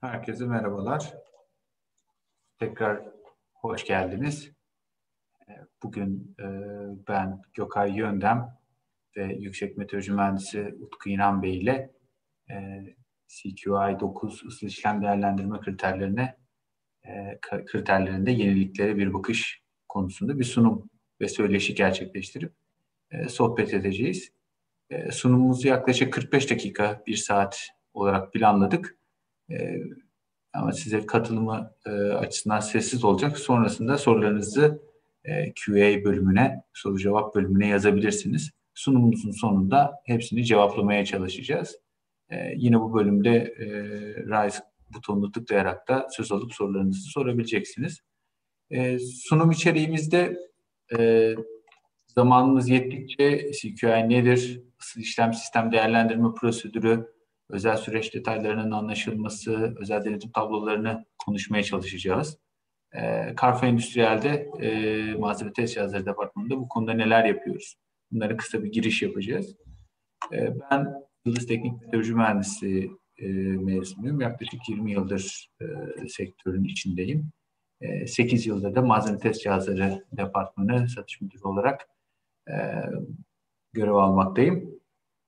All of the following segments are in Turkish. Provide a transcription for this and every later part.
Herkese merhabalar. Tekrar hoş geldiniz. Bugün ben Gökay Yöndem ve Yüksek Meteoroloji Mühendisi Utku İnan Bey ile CQI 9 ısı işlem değerlendirme kriterlerinde yeniliklere bir bakış konusunda bir sunum ve söyleşi gerçekleştirip sohbet edeceğiz. Sunumumuzu yaklaşık 45 dakika, 1 saat olarak planladık. Ama size katılımı açısından sessiz olacak. Sonrasında sorularınızı QA bölümüne, soru cevap bölümüne yazabilirsiniz. Sunumumuzun sonunda hepsini cevaplamaya çalışacağız. Yine bu bölümde Raise butonunu tıklayarak da söz alıp sorularınızı sorabileceksiniz. Sunum içeriğimizde zamanımız yettikçe CQI nedir, ısı işlem sistem değerlendirme prosedürü, özel süreç detaylarının anlaşılması, özel denetim tablolarını konuşmaya çalışacağız. Carrefour Endüstriyel'de malzeme test cihazları departmanında bu konuda neler yapıyoruz? Bunlara kısa bir giriş yapacağız. Ben Yıldız Teknik Meteoroloji Mühendisi mezunuyum. Yaklaşık 20 yıldır sektörün içindeyim. 8 yılda da malzeme test cihazları departmanı satış müdürü olarak görev almaktayım.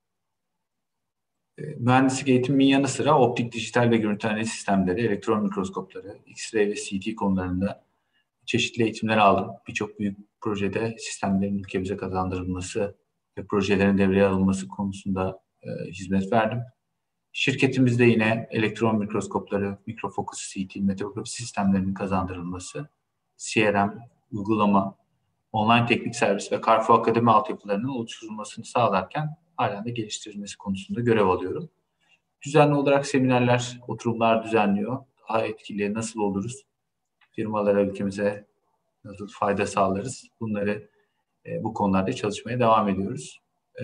Mühendislik eğitimimin yanı sıra optik, dijital ve görüntü analiz sistemleri, elektron mikroskopları, X-ray ve CT konularında çeşitli eğitimler aldım. Birçok büyük projede sistemlerin ülkemize kazandırılması ve projelerin devreye alınması konusunda hizmet verdim. Şirketimizde yine elektron mikroskopları, mikrofokus CT, metroskopi sistemlerinin kazandırılması, CRM, uygulama, online teknik servis ve Carrefour Akademi altyapılarının oluşturulmasını sağlarken halen de geliştirilmesi konusunda görev alıyorum. Düzenli olarak seminerler, oturumlar düzenliyor. Daha etkili nasıl oluruz? Firmalara, ülkemize nasıl fayda sağlarız? Bunları bu konularda çalışmaya devam ediyoruz.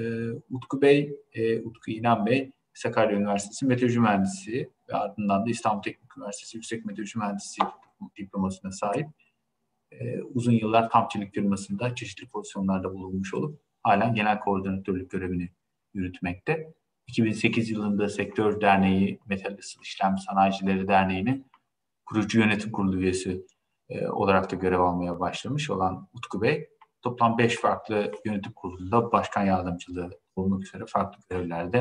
Utku İnan Bey, Sakarya Üniversitesi Meteoroloji Mühendisi ve ardından da İstanbul Teknik Üniversitesi Yüksek Meteoroloji Mühendisi diplomasına sahip. Uzun yıllar kampçılık firmasında çeşitli pozisyonlarda bulunmuş olup halen genel koordinatörlük görevini yürütmekte. 2008 yılında Sektör Derneği, Metal Isı İşlem Sanayicileri Derneği'nin kurucu yönetim kurulu üyesi olarak da görev almaya başlamış olan Utku Bey, toplam 5 farklı yönetim kurulunda başkan yardımcılığı olmak üzere farklı görevlerde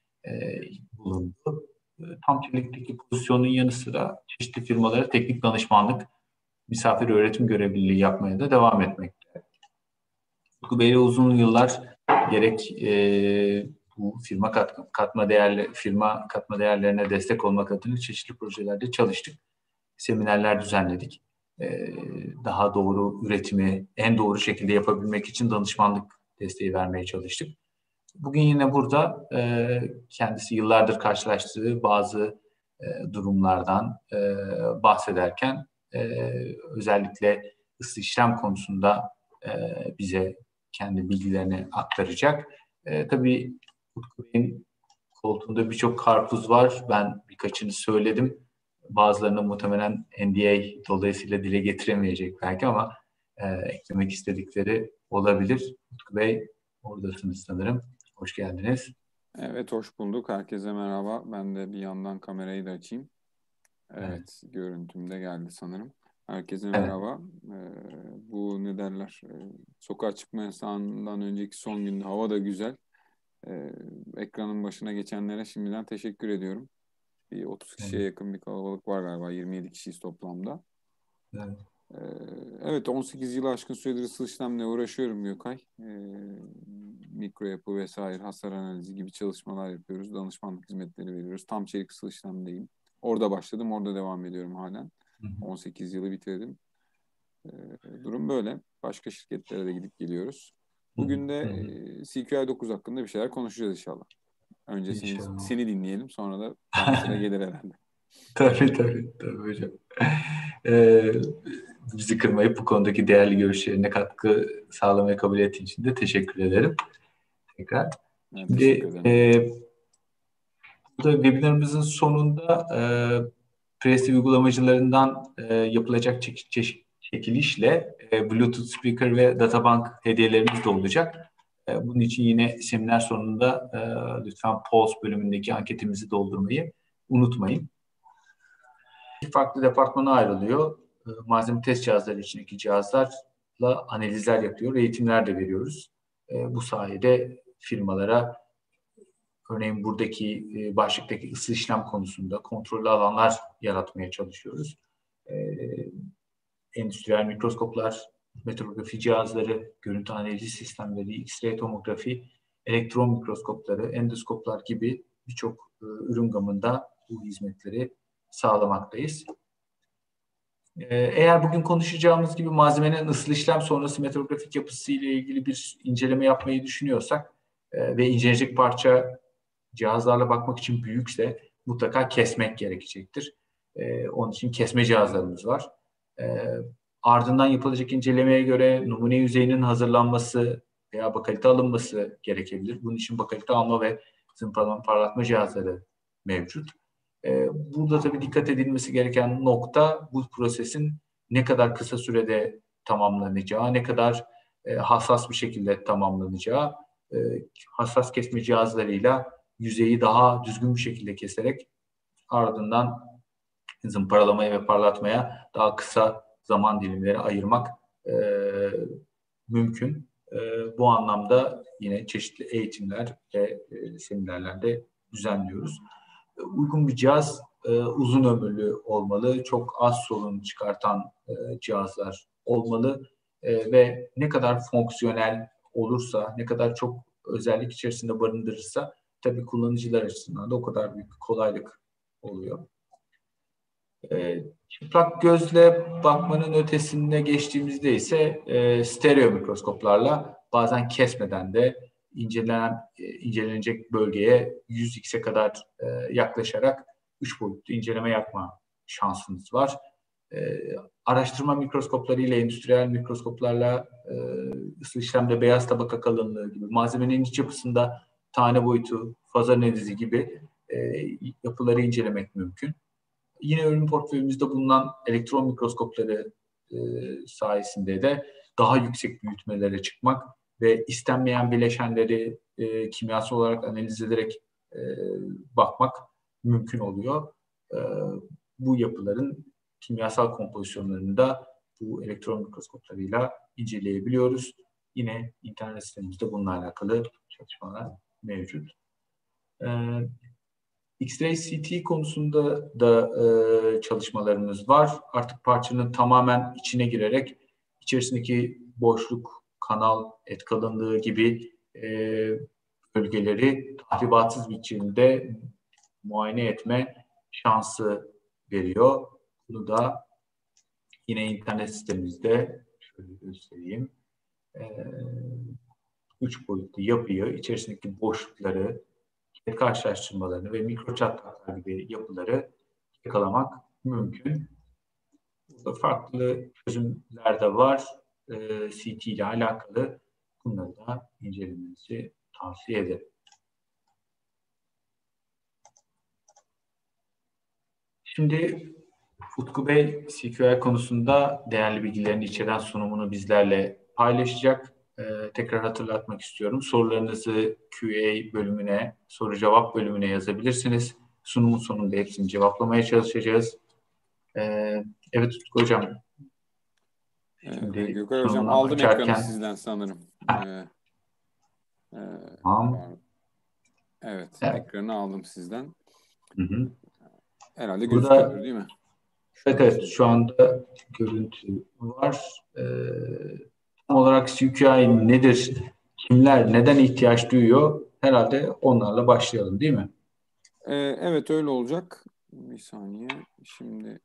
bulundu. Kampçılıktaki pozisyonun yanı sıra çeşitli firmalara teknik danışmanlık, misafir öğretim görevliliği yapmaya da devam etmekte. Utku Bey'le uzun yıllar gerek bu firma katma değerlerine destek olmak adına çeşitli projelerde çalıştık. Seminerler düzenledik. Daha doğru üretimi en doğru şekilde yapabilmek için danışmanlık desteği vermeye çalıştık. Bugün yine burada kendisi yıllardır karşılaştığı bazı durumlardan bahsederken özellikle ısı işlem konusunda bize kendi bilgilerini aktaracak. Tabii Utku Bey'in koltuğunda birçok karpuz var. Ben birkaçını söyledim. Bazılarını muhtemelen NDA dolayısıyla dile getiremeyecek belki ama eklemek istedikleri olabilir. Utku Bey, oradasınız sanırım. Hoş geldiniz. Evet, hoş bulduk. Herkese merhaba. Ben de bir yandan kamerayı da açayım. Evet. Görüntüm de geldi sanırım. Herkese merhaba. Bu ne derler? Sokağa çıkma yasağından önceki son günde hava da güzel. Ekranın başına geçenlere şimdiden teşekkür ediyorum. Bir 30 kişiye yakın bir kalabalık var galiba. 27 kişiyiz toplamda. Evet. Evet, 18 yılı aşkın süredir ısı işlemle uğraşıyorum Gökay. Mikro yapı vesaire, hasar analizi gibi çalışmalar yapıyoruz. Danışmanlık hizmetleri veriyoruz. Tam çelik ısı işlemdeyim. Orada başladım, orada devam ediyorum halen. 18 yılı bitirdim. Durum böyle. Başka şirketlere de gidip geliyoruz. Bugün de CQI 9 hakkında bir şeyler konuşacağız inşallah. Önce seni dinleyelim, sonra da bana sıra gelir herhalde. Tabii hocam. Bizi kırmayıp bu konudaki değerli görüşlerine katkı sağlamayı kabul ettiğin için de teşekkür ederim. Tekrar. Ben Şimdi teşekkür ederim. burada webinarımızın sonunda Presti uygulamacılarından yapılacak çekilişle Bluetooth speaker ve databank hediyelerimiz de olacak. Bunun için yine seminer sonunda lütfen Pulse bölümündeki anketimizi doldurmayı unutmayın. iki farklı departmana ayrılıyor. Malzeme test cihazları içindeki cihazlarla analizler yapıyor, eğitimler de veriyoruz. Bu sayede firmalara örneğin buradaki başlıktaki ısı işlem konusunda kontrollü alanlar yaratmaya çalışıyoruz. Endüstriyel mikroskoplar, metrografi cihazları, görüntü analiz sistemleri, X-ray tomografi, elektron mikroskopları, endoskoplar gibi birçok ürün gamında bu hizmetleri sağlamaktayız. Eğer bugün konuşacağımız gibi malzemenin ısıl işlem sonrası metrografik yapısı ile ilgili bir inceleme yapmayı düşünüyorsak ve incelenecek parça cihazlarla bakmak için büyükse mutlaka kesmek gerekecektir. Onun için kesme cihazlarımız var. Ardından yapılacak incelemeye göre numune yüzeyinin hazırlanması veya bakalite alınması gerekebilir. Bunun için bakalite alma ve zımparalama parlatma cihazları mevcut. Burada tabii dikkat edilmesi gereken nokta bu prosesin ne kadar kısa sürede tamamlanacağı, ne kadar hassas bir şekilde tamamlanacağı, hassas kesme cihazlarıyla yüzeyi daha düzgün bir şekilde keserek ardından zımparalamaya ve parlatmaya daha kısa zaman dilimleri ayırmak mümkün. Bu anlamda yine çeşitli eğitimler ve seminerlerde düzenliyoruz. Uygun bir cihaz uzun ömürlü olmalı, çok az sorun çıkartan cihazlar olmalı ve ne kadar fonksiyonel olursa, ne kadar çok özellik içerisinde barındırırsa tabii kullanıcılar açısından da o kadar büyük bir kolaylık oluyor. Çıplak gözle bakmanın ötesine geçtiğimizde ise stereo mikroskoplarla bazen kesmeden de incelenecek bölgeye 100x'e kadar yaklaşarak 3 boyutlu inceleme yapma şansınız var. Araştırma mikroskopları ile endüstriyel mikroskoplarla ısı işlemde beyaz tabaka kalınlığı gibi malzemenin iç yapısında tane boyutu, faz analizi gibi yapıları incelemek mümkün. Yine ürün portföyümüzde bulunan elektron mikroskopları sayesinde de daha yüksek büyütmelere çıkmak ve istenmeyen bileşenleri kimyasal olarak analiz ederek bakmak mümkün oluyor. Bu yapıların kimyasal kompozisyonlarını da bu elektron mikroskoplarıyla inceleyebiliyoruz. Yine internet sitemizde bununla alakalı çalışmalar mevcut. X-ray CT konusunda da çalışmalarımız var. Artık parçanın tamamen içine girerek içerisindeki boşluk, kanal, et kalınlığı gibi bölgeleri tahribatsız biçimde muayene etme şansı veriyor. Bunu da yine internet sitemizde şöyle göstereyim. 3 boyutlu yapıyı, içerisindeki boşlukları, karşılaştırmalarını ve mikro çatlaklar gibi yapıları yakalamak mümkün. Burada farklı çözümler de var. CT ile alakalı bunları da incelemenizi tavsiye ederim. Şimdi Utku Bey CQI konusunda değerli bilgilerini içeren sunumunu bizlerle paylaşacak. Tekrar hatırlatmak istiyorum. Sorularınızı QA bölümüne, soru cevap bölümüne yazabilirsiniz. Sunumun sonunda hepsini cevaplamaya çalışacağız. Evet Utku Hocam. Şimdi Gökay Hocam aldım ekranı sizden sanırım. Tamam. Evet, ekranı aldım sizden. Hı. Herhalde gözüküyor değil mi? Evet, şu anda görüntü var. Tam olarak CQI nedir? Kimler, neden ihtiyaç duyuyor? Herhalde onlarla başlayalım değil mi? Evet, öyle olacak. Bir saniye. Şimdi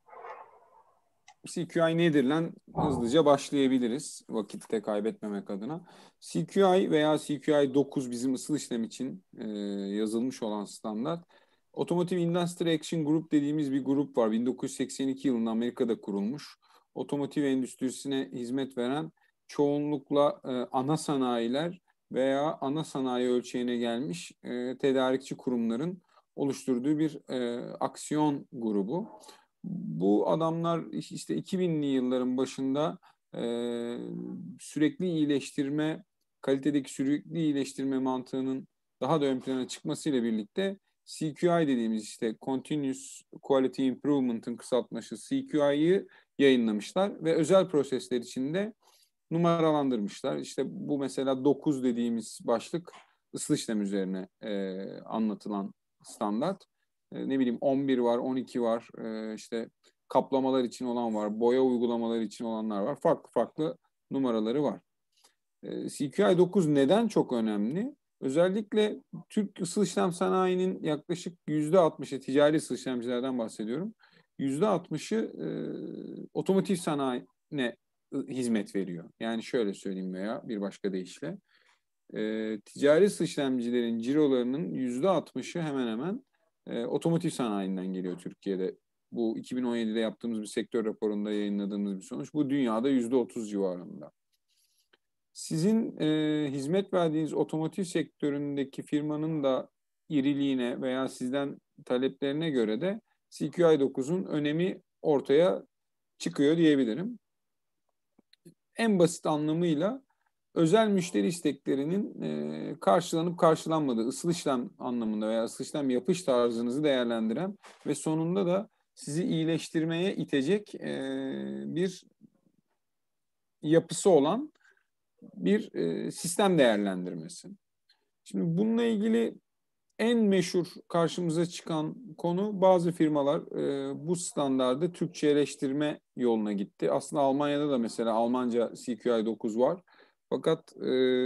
CQI nedir lan? Hızlıca başlayabiliriz vakitte kaybetmemek adına. CQI veya CQI 9 bizim ısıl işlem için yazılmış olan standart. Automotive Industry Action Group dediğimiz bir grup var. 1982 yılında Amerika'da kurulmuş. Otomotiv endüstrisine hizmet veren çoğunlukla ana sanayiler veya ana sanayi ölçeğine gelmiş tedarikçi kurumların oluşturduğu bir aksiyon grubu. Bu adamlar işte 2000'li yılların başında sürekli iyileştirme, kalitedeki sürekli iyileştirme mantığının daha da ön plana çıkmasıyla birlikte CQI dediğimiz işte Continuous Quality Improvement'ın kısaltması CQI'yi yayınlamışlar ve özel prosesler içinde numaralandırmışlar. İşte bu mesela 9 dediğimiz başlık ısıl işlem üzerine anlatılan standart. Ne bileyim 11 var, 12 var, işte kaplamalar için olan var, boya uygulamaları için olanlar var. Farklı farklı numaraları var. CQI 9 neden çok önemli? Özellikle Türk ısıl işlem sanayinin yaklaşık %60'ı, ticari ısıl işlemcilerden bahsediyorum. %60'ı otomotiv sanayine hizmet veriyor. Yani şöyle söyleyeyim veya bir başka deyişle. Ticari ısıl işlemcilerin cirolarının %60'ı hemen hemen otomotiv sanayinden geliyor Türkiye'de. Bu 2017'de yaptığımız bir sektör raporunda yayınladığımız bir sonuç. Bu dünyada %30 civarında. Sizin hizmet verdiğiniz otomotiv sektöründeki firmanın da iriliğine veya sizden taleplerine göre de CQI 9'un önemi ortaya çıkıyor diyebilirim. En basit anlamıyla özel müşteri isteklerinin karşılanıp karşılanmadığı ısıl işlem anlamında veya ısıl işlem yapış tarzınızı değerlendiren ve sonunda da sizi iyileştirmeye itecek bir yapısı olan bir sistem değerlendirmesi. Şimdi bununla ilgili en meşhur karşımıza çıkan konu bazı firmalar bu standardı Türkçeleştirme yoluna gitti. Aslında Almanya'da da mesela Almanca CQI 9 var. Fakat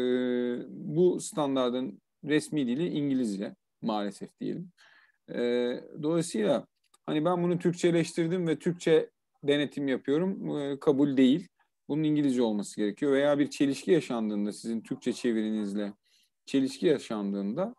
bu standardın resmi dili İngilizce maalesef diyelim. Dolayısıyla hani ben bunu Türkçeleştirdim ve Türkçe denetim yapıyorum kabul değil. Bunun İngilizce olması gerekiyor veya bir çelişki yaşandığında sizin Türkçe çevirinizle çelişki yaşandığında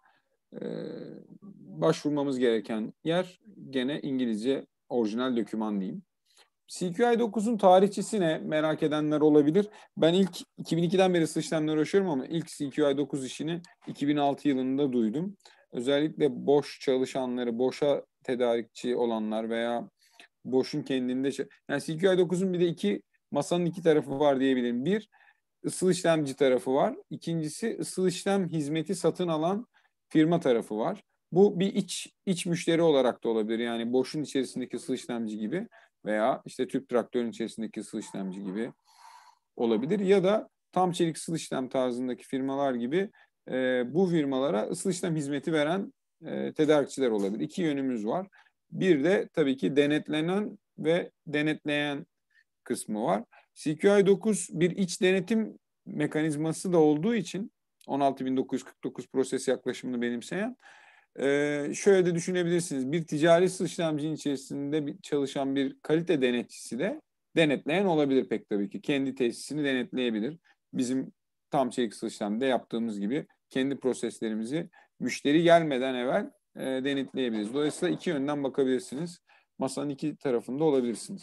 başvurmamız gereken yer gene İngilizce orijinal doküman diyeyim. CQI 9'un tarihçisi ne? Merak edenler olabilir. Ben ilk 2002'den beri ısıl işlemle uğraşıyorum ama ilk CQI 9 işini 2006 yılında duydum. Özellikle Bosch çalışanları, Bosch'a tedarikçi olanlar veya Bosch'un kendinde... Yani CQI 9'un bir de masanın iki tarafı var diyebilirim. Bir, ısıl işlemci tarafı var. İkincisi ısıl işlem hizmeti satın alan firma tarafı var. Bu bir iç müşteri olarak da olabilir. Yani Bosch'un içerisindeki ısıl işlemci gibi veya işte Türk Traktör'ün içerisindeki ısıl işlemci gibi olabilir. Ya da tam çelik ısıl işlem tarzındaki firmalar gibi bu firmalara ısıl işlem hizmeti veren tedarikçiler olabilir. İki yönümüz var. Bir de tabii ki denetlenen ve denetleyen kısmı var. CQI 9 bir iç denetim mekanizması da olduğu için 16.949 proses yaklaşımını benimseyen şöyle de düşünebilirsiniz. Bir ticari işlemcinin içerisinde çalışan bir kalite denetçisi de denetleyen olabilir pek tabii ki. Kendi tesisini denetleyebilir. Bizim tam çelik işlemde yaptığımız gibi kendi proseslerimizi müşteri gelmeden evvel denetleyebiliriz. Dolayısıyla iki yönden bakabilirsiniz. Masanın iki tarafında olabilirsiniz.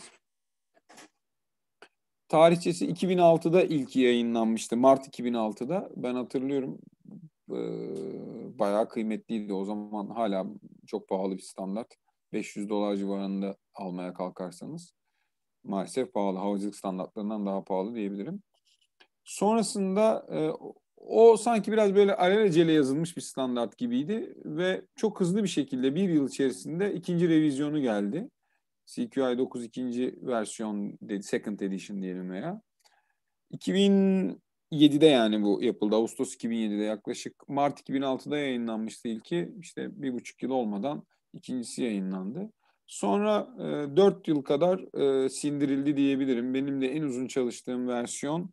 Tarihçesi 2006'da ilk yayınlanmıştı. Mart 2006'da. Ben hatırlıyorum bayağı kıymetliydi. O zaman hala çok pahalı bir standart. $500 civarında almaya kalkarsanız. Maalesef pahalı. Havacılık standartlarından daha pahalı diyebilirim. Sonrasında o sanki biraz böyle alelacele yazılmış bir standart gibiydi. Ve çok hızlı bir şekilde bir yıl içerisinde ikinci revizyonu geldi. CQI 9 ikinci versiyon, second edition diyelim veya. 2007'de yani bu yapıldı. Ağustos 2007'de yaklaşık Mart 2006'da yayınlanmıştı ilki. İşte 1,5 yıl olmadan ikincisi yayınlandı. Sonra 4 yıl kadar sindirildi diyebilirim. Benim de en uzun çalıştığım versiyon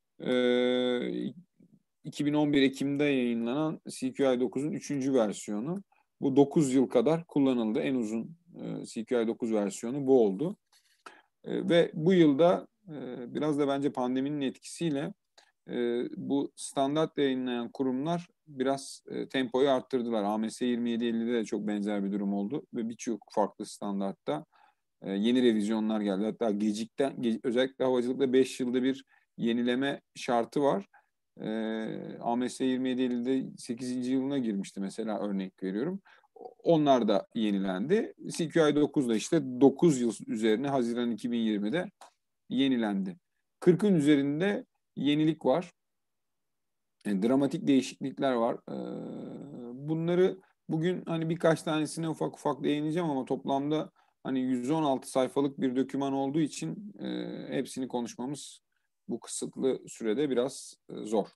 2011 Ekim'de yayınlanan CQI 9'un 3. versiyonu. Bu 9 yıl kadar kullanıldı. En uzun CQI 9 versiyonu bu oldu. Ve bu yılda biraz da bence pandeminin etkisiyle bu standart yayınlayan kurumlar biraz tempoyu arttırdılar. AMS 2750'de de çok benzer bir durum oldu ve birçok farklı standartta yeni revizyonlar geldi. Hatta özellikle havacılıkta 5 yılda bir yenileme şartı var. AMS 2750'de 8. yılına girmişti mesela, örnek veriyorum. Onlar da yenilendi. CQI 9 da işte 9 yıl üzerine Haziran 2020'de yenilendi. 40'ın üzerinde yenilik var. Dramatik değişiklikler var. Bunları Bugün hani birkaç tanesine ufak ufak değineceğim ama toplamda hani 116 sayfalık bir doküman olduğu için hepsini konuşmamız bu kısıtlı sürede biraz zor.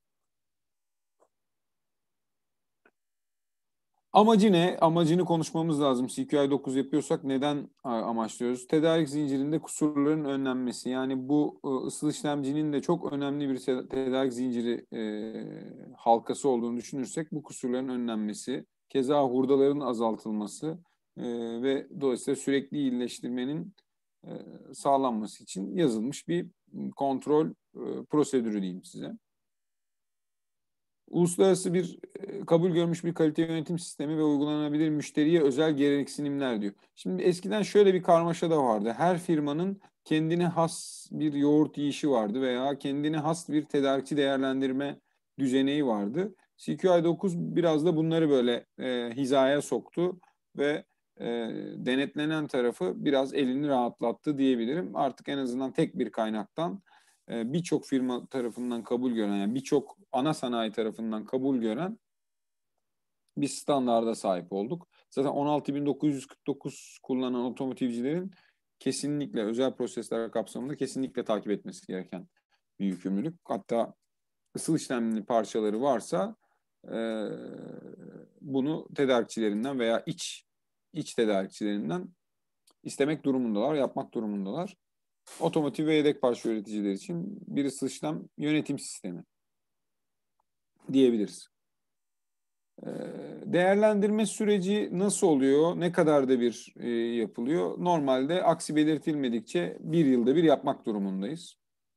Amacı ne? Amacını konuşmamız lazım. CQI 9 yapıyorsak neden amaçlıyoruz? Tedarik zincirinde kusurların önlenmesi. Yani bu ısıl işlemcinin de çok önemli bir tedarik zinciri halkası olduğunu düşünürsek bu kusurların önlenmesi, keza hurdaların azaltılması ve dolayısıyla sürekli iyileştirmenin e, sağlanması için yazılmış bir kontrol prosedürü diyeyim size. Uluslararası bir kabul görmüş bir kalite yönetim sistemi ve uygulanabilir müşteriye özel gereksinimler diyor. Şimdi eskiden şöyle bir karmaşa da vardı. Her firmanın kendine has bir yoğurt yiyişi vardı veya kendine has bir tedarikçi değerlendirme düzeneği vardı. CQI 9 biraz da bunları böyle hizaya soktu ve e, denetlenen tarafı biraz elini rahatlattı diyebilirim. Artık en azından tek bir kaynaktan birçok firma tarafından kabul gören, yani birçok ana sanayi tarafından kabul gören bir standarda sahip olduk. Zaten 16.949 kullanan otomotivcilerin kesinlikle özel prosesler kapsamında kesinlikle takip etmesi gereken bir yükümlülük. Hatta ısıl işlemli parçaları varsa e, bunu tedarikçilerinden veya iç tedarikçilerinden istemek durumundalar, yapmak durumundalar. Otomotiv ve yedek parça üreticiler için bir ısıl işlem yönetim sistemi diyebiliriz. Değerlendirme süreci nasıl oluyor? Ne kadar da bir yapılıyor? Normalde aksi belirtilmedikçe bir yılda bir yapmak durumundayız.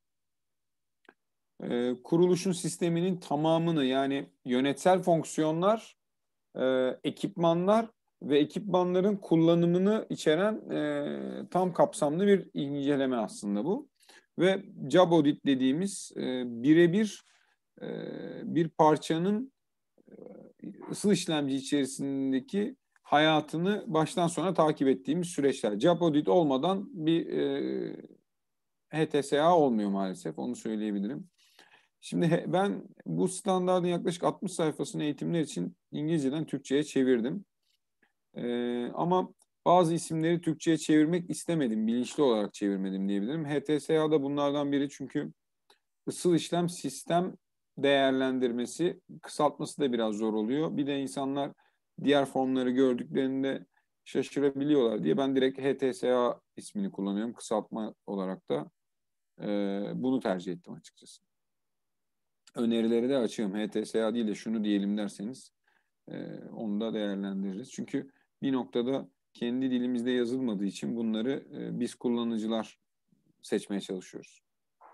Kuruluşun sisteminin tamamını yani yönetsel fonksiyonlar, ekipmanlar ve ekipmanların kullanımını içeren tam kapsamlı bir inceleme aslında bu. Ve job audit dediğimiz birebir bir parçanın ısıl işlemci içerisindeki hayatını baştan sona takip ettiğimiz süreçler. Job audit olmadan bir HTSA olmuyor maalesef, onu söyleyebilirim. Şimdi ben bu standardın yaklaşık 60 sayfasını eğitimler için İngilizceden Türkçe'ye çevirdim. Ama bazı isimleri Türkçe'ye çevirmek istemedim, bilinçli olarak çevirmedim diyebilirim. HTSA da bunlardan biri çünkü ısıl işlem sistem değerlendirmesi, kısaltması da biraz zor oluyor. Bir de insanlar diğer formları gördüklerinde şaşırabiliyorlar diye ben direkt HTSA ismini kullanıyorum. Kısaltma olarak da bunu tercih ettim açıkçası. Önerileri de açığım. HTSA değil de şunu diyelim derseniz onu da değerlendiririz. Çünkü bir noktada kendi dilimizde yazılmadığı için bunları biz kullanıcılar seçmeye çalışıyoruz.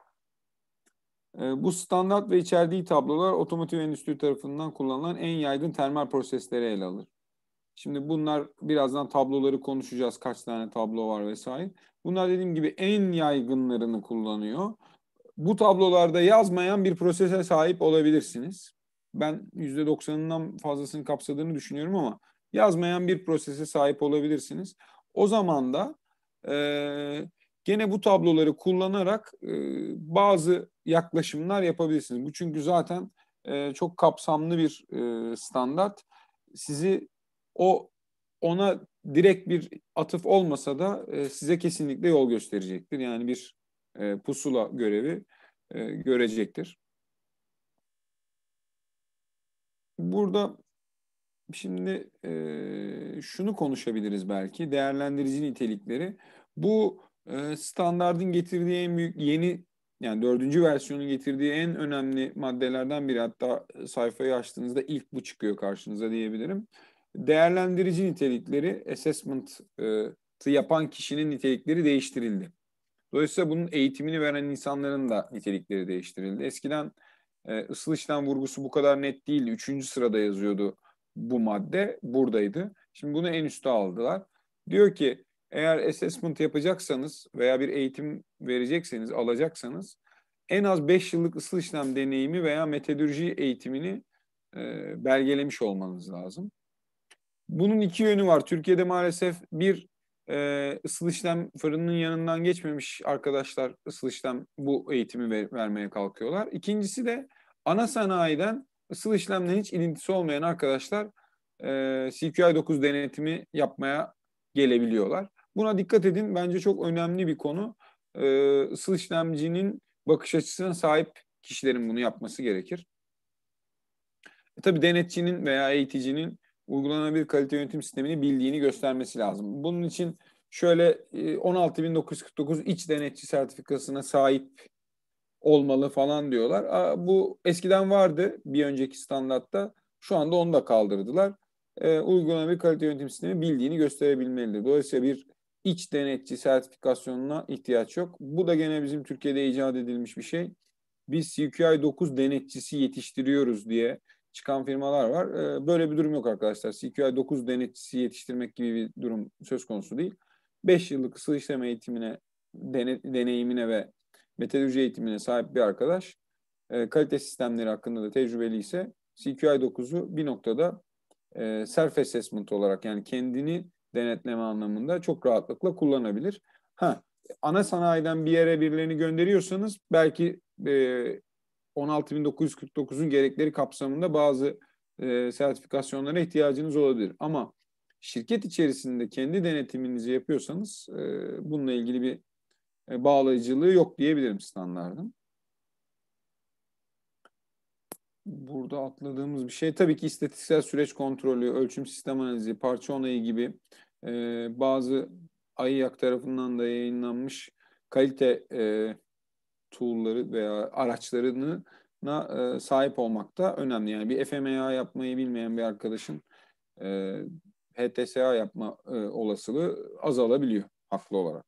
Bu standart ve içerdiği tablolar otomotiv endüstri tarafından kullanılan en yaygın termal prosesleri ele alır. Şimdi bunlar birazdan tabloları konuşacağız. Kaç tane tablo var vesaire. Bunlar dediğim gibi en yaygınlarını kullanıyor. Bu tablolarda yazmayan bir prosese sahip olabilirsiniz. Ben %90'ından fazlasını kapsadığını düşünüyorum ama yazmayan bir prosese sahip olabilirsiniz. O zaman da gene bu tabloları kullanarak bazı yaklaşımlar yapabilirsiniz. Bu çünkü zaten çok kapsamlı bir standart. Sizi ona direkt bir atıf olmasa da size kesinlikle yol gösterecektir. Yani bir pusula görevi görecektir. Burada şimdi şunu konuşabiliriz belki. Değerlendirici nitelikleri. Bu standardın getirdiği en büyük yeni, yani 4. versiyonun getirdiği en önemli maddelerden biri. Hatta sayfayı açtığınızda ilk bu çıkıyor karşınıza diyebilirim. Değerlendirici nitelikleri, assessment'ı yapan kişinin nitelikleri değiştirildi. Dolayısıyla bunun eğitimini veren insanların da nitelikleri değiştirildi. Eskiden ısıl işlem vurgusu bu kadar net değildi. 3. sırada yazıyordu bu madde, buradaydı. Şimdi bunu en üste aldılar. Diyor ki eğer assessment yapacaksanız veya bir eğitim verecekseniz, alacaksanız en az 5 yıllık ısıl işlem deneyimi veya metodoloji eğitimini belgelemiş olmanız lazım. Bunun iki yönü var. Türkiye'de maalesef bir ısıl işlem fırınının yanından geçmemiş arkadaşlar ısıl işlem bu eğitimi vermeye kalkıyorlar. İkincisi de ana sanayiden ısıl işlemle hiç ilintisi olmayan arkadaşlar CQI 9 denetimi yapmaya gelebiliyorlar. Buna dikkat edin. Bence çok önemli bir konu. Isıl işlemcinin bakış açısına sahip kişilerin bunu yapması gerekir. Tabii denetçinin veya eğiticinin uygulanabilir kalite yönetim sistemini bildiğini göstermesi lazım. Bunun için şöyle 16949 iç denetçi sertifikasına sahip olmalı falan diyorlar. Bu eskiden vardı bir önceki standartta. Şu anda onu da kaldırdılar. Uygulanabilir kalite yönetim sistemi bildiğini gösterebilmelidir. Dolayısıyla bir iç denetçi sertifikasyonuna ihtiyaç yok. Bu da gene bizim Türkiye'de icat edilmiş bir şey. Biz CQI 9 denetçisi yetiştiriyoruz diye çıkan firmalar var. Böyle bir durum yok arkadaşlar. CQI 9 denetçisi yetiştirmek gibi bir durum söz konusu değil. 5 yıllık ısı işleme eğitimine, deneyimine ve meteoroloji eğitimine sahip bir arkadaş kalite sistemleri hakkında da tecrübeli ise CQI 9'u bir noktada self-assessment olarak, yani kendini denetleme anlamında çok rahatlıkla kullanabilir. Ana sanayiden bir yere birilerini gönderiyorsanız belki 16.949'un gerekleri kapsamında bazı sertifikasyonlara ihtiyacınız olabilir. Ama şirket içerisinde kendi denetiminizi yapıyorsanız bununla ilgili bir bağlayıcılığı yok diyebilirim standardın. Burada atladığımız bir şey tabii ki istatistiksel süreç kontrolü, ölçüm sistem analizi, parça onayı gibi bazı AİAK tarafından da yayınlanmış kalite tool'ları veya araçlarına sahip olmak da önemli. Yani bir FMEA yapmayı bilmeyen bir arkadaşın HTSA yapma olasılığı azalabiliyor haklı olarak.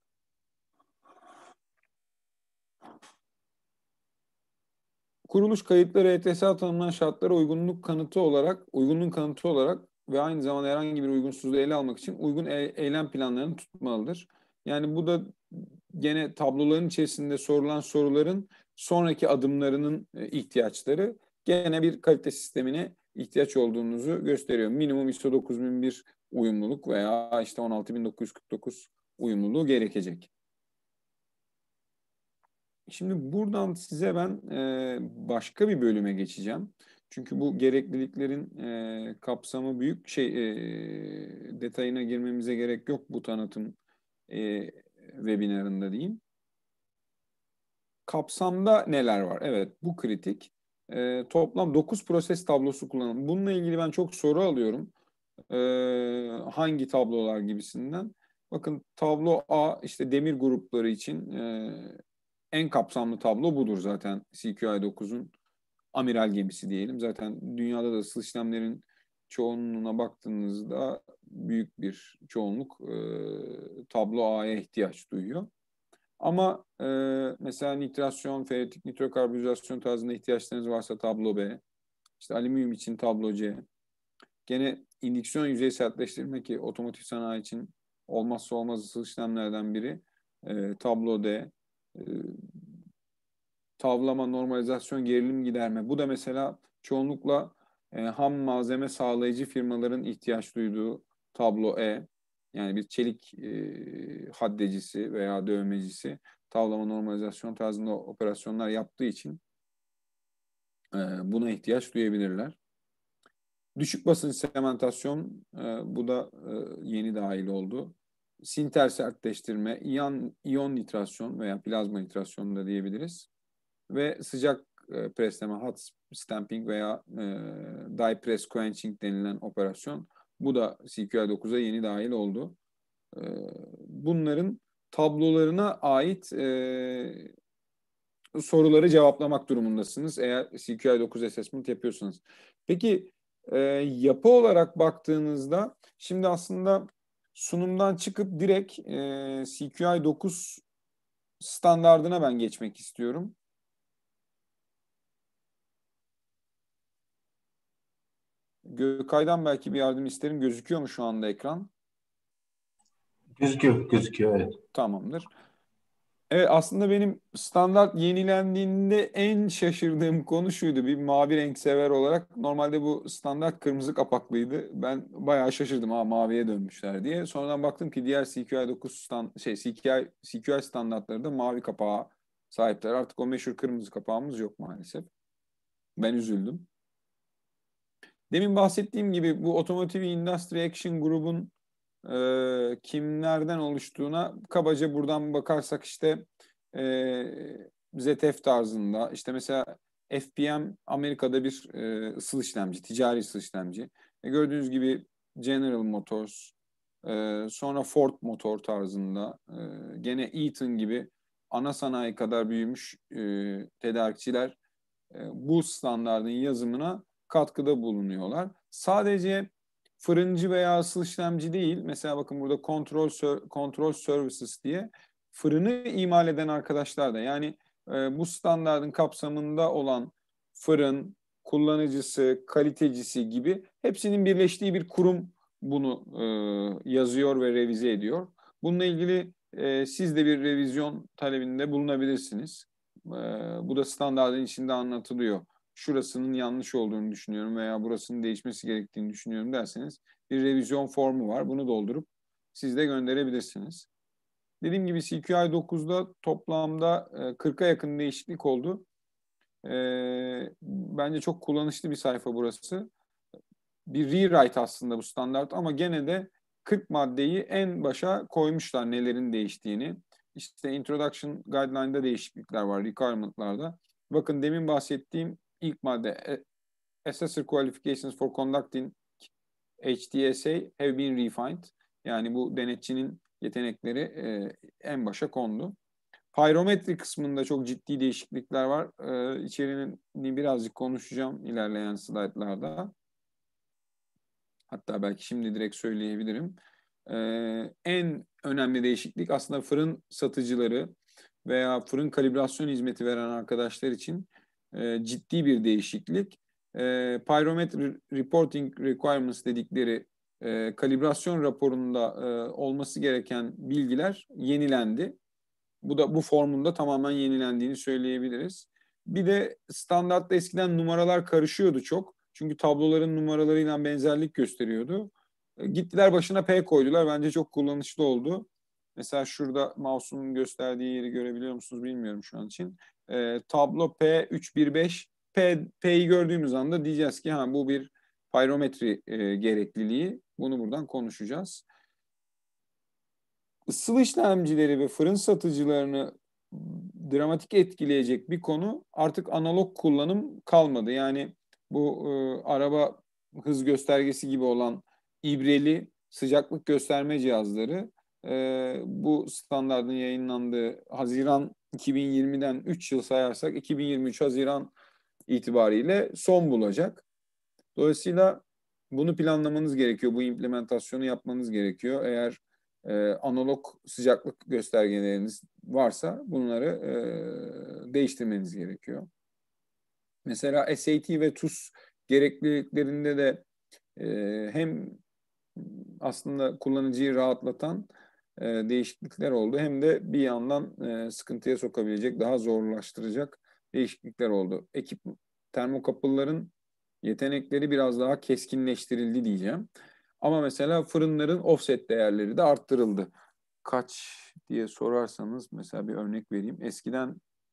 Kuruluş kayıtları HTSA tanımlanan şartlara uygunluk kanıtı olarak ve aynı zamanda herhangi bir uygunsuzluğu ele almak için uygun eylem planlarını tutmalıdır. Yani bu da gene tabloların içerisinde sorulan soruların sonraki adımlarının ihtiyaçları, gene bir kalite sistemine ihtiyaç olduğunuzu gösteriyor. Minimum ISO 9001 uyumluluk veya işte 16949 uyumluluğu gerekecek. Şimdi buradan size ben başka bir bölüme geçeceğim. Çünkü bu gerekliliklerin kapsamı büyük, detayına girmemize gerek yok bu tanıtım webinarında diyeyim. Kapsamda neler var? Evet, bu kritik. Toplam 9 proses tablosu kullanılıyor. Bununla ilgili ben çok soru alıyorum. Hangi tablolar gibisinden. Bakın, tablo A işte demir grupları için en kapsamlı tablo budur zaten. CQI 9'un amiral gemisi diyelim. Zaten dünyada da ısı işlemlerin çoğunluğuna baktığınızda büyük bir çoğunluk tablo A'ya ihtiyaç duyuyor. Ama mesela nitrasyon, feeritik nitrokarbürizasyon tarzında ihtiyaçlarınız varsa tablo B. İşte alüminyum için tablo C. Gene indüksiyon yüzey sertleştirme, ki otomotiv sanayi için olmazsa olmaz ısı işlemlerden biri. Tablo D. E, Tavlama, normalizasyon, gerilim giderme. Bu da mesela çoğunlukla ham malzeme sağlayıcı firmaların ihtiyaç duyduğu tablo E. Yani bir çelik haddecisi veya dövmecisi tavlama, normalizasyon tarzında operasyonlar yaptığı için buna ihtiyaç duyabilirler. Düşük basınç sementasyon, bu da yeni dahil oldu. Sinter sertleştirme, iyon nitrasyon veya plazma nitrasyon da diyebiliriz. Ve sıcak presleme, hot stamping veya die press quenching denilen operasyon. Bu da CQI 9'a yeni dahil oldu. Bunların tablolarına ait soruları cevaplamak durumundasınız eğer CQI 9 assessment yapıyorsanız. Peki yapı olarak baktığınızda şimdi aslında sunumdan çıkıp direkt CQI 9 standardına ben geçmek istiyorum. Gökay'dan belki bir yardım isterim. Gözüküyor mu şu anda ekran? Gözüküyor evet. Tamamdır. Evet, aslında benim standart yenilendiğinde en şaşırdığım konu şuydu. Bir mavi renk sever olarak normalde bu standart kırmızı kapaklıydı. Ben bayağı şaşırdım, maviye dönmüşler diye. Sonradan baktım ki diğer CQI 9 CQI standartları da mavi kapağa sahipler. Artık o meşhur kırmızı kapağımız yok maalesef. Ben üzüldüm. Demin bahsettiğim gibi bu Automotive Industry Action Group'un kimlerden oluştuğuna kabaca buradan bakarsak işte ZF tarzında, işte mesela FPM Amerika'da bir ısıl işlemci, ticari ısıl işlemci. Gördüğünüz gibi General Motors, sonra Ford Motor tarzında, gene Eaton gibi ana sanayi kadar büyümüş tedarikçiler bu standardın yazımına katkıda bulunuyorlar. Sadece fırıncı veya ısıl işlemci değil, mesela bakın burada Control Services diye fırını imal eden arkadaşlar da, yani bu standardın kapsamında olan fırın, kullanıcısı, kalitecisi gibi hepsinin birleştiği bir kurum bunu yazıyor ve revize ediyor. Bununla ilgili siz de bir revizyon talebinde bulunabilirsiniz. Bu da standardın içinde anlatılıyor. Şurasının yanlış olduğunu düşünüyorum veya burasının değişmesi gerektiğini düşünüyorum derseniz bir revizyon formu var. Bunu doldurup siz de gönderebilirsiniz. Dediğim gibi CQI 9'da toplamda 40'a yakın değişiklik oldu. Bence çok kullanışlı bir sayfa burası. Bir rewrite aslında bu standart, ama gene de 40 maddeyi en başa koymuşlar nelerin değiştiğini. İşte Introduction Guideline'da değişiklikler var, requirement'larda. Bakın demin bahsettiğim ilk madde, Assessor Qualifications for Conducting HTSA have been refined. Yani bu denetçinin yetenekleri en başa kondu. Pyrometri kısmında çok ciddi değişiklikler var. İçeriğini birazcık konuşacağım ilerleyen slaytlarda. Hatta belki şimdi direkt söyleyebilirim. En önemli değişiklik aslında fırın satıcıları veya fırın kalibrasyon hizmeti veren arkadaşlar için ciddi bir değişiklik. Pyrometry Reporting Requirements dedikleri kalibrasyon raporunda olması gereken bilgiler yenilendi. Bu formunda tamamen yenilendiğini söyleyebiliriz. Bir de standartta eskiden numaralar karışıyordu çok. Çünkü tabloların numaralarıyla benzerlik gösteriyordu. Gittiler başına P koydular. Bence çok kullanışlı oldu. Mesela şurada mouse'un gösterdiği yeri görebiliyor musunuz bilmiyorum şu an için. Tablo P315. P'yi gördüğümüz anda diyeceğiz ki bu bir pyrometri gerekliliği. Bunu buradan konuşacağız. Isıl işlemcileri ve fırın satıcılarını dramatik etkileyecek bir konu artık analog kullanım kalmadı. Yani bu araba hız göstergesi gibi olan ibreli sıcaklık gösterme cihazları bu standardın yayınlandığı Haziran 2020'den 3 yıl sayarsak 2023 Haziran itibariyle son bulacak. Dolayısıyla bunu planlamanız gerekiyor. Bu implementasyonu yapmanız gerekiyor. Eğer analog sıcaklık göstergeleriniz varsa bunları değiştirmeniz gerekiyor. Mesela SAT ve TUS gerekliliklerinde de hem aslında kullanıcıyı rahatlatan değişiklikler oldu, hem de bir yandan sıkıntıya sokabilecek, daha zorlaştıracak değişiklikler oldu. Termokapıların yetenekleri biraz daha keskinleştirildi diyeceğim. Ama mesela fırınların offset değerleri de arttırıldı. Kaç diye sorarsanız mesela bir örnek vereyim. Eskiden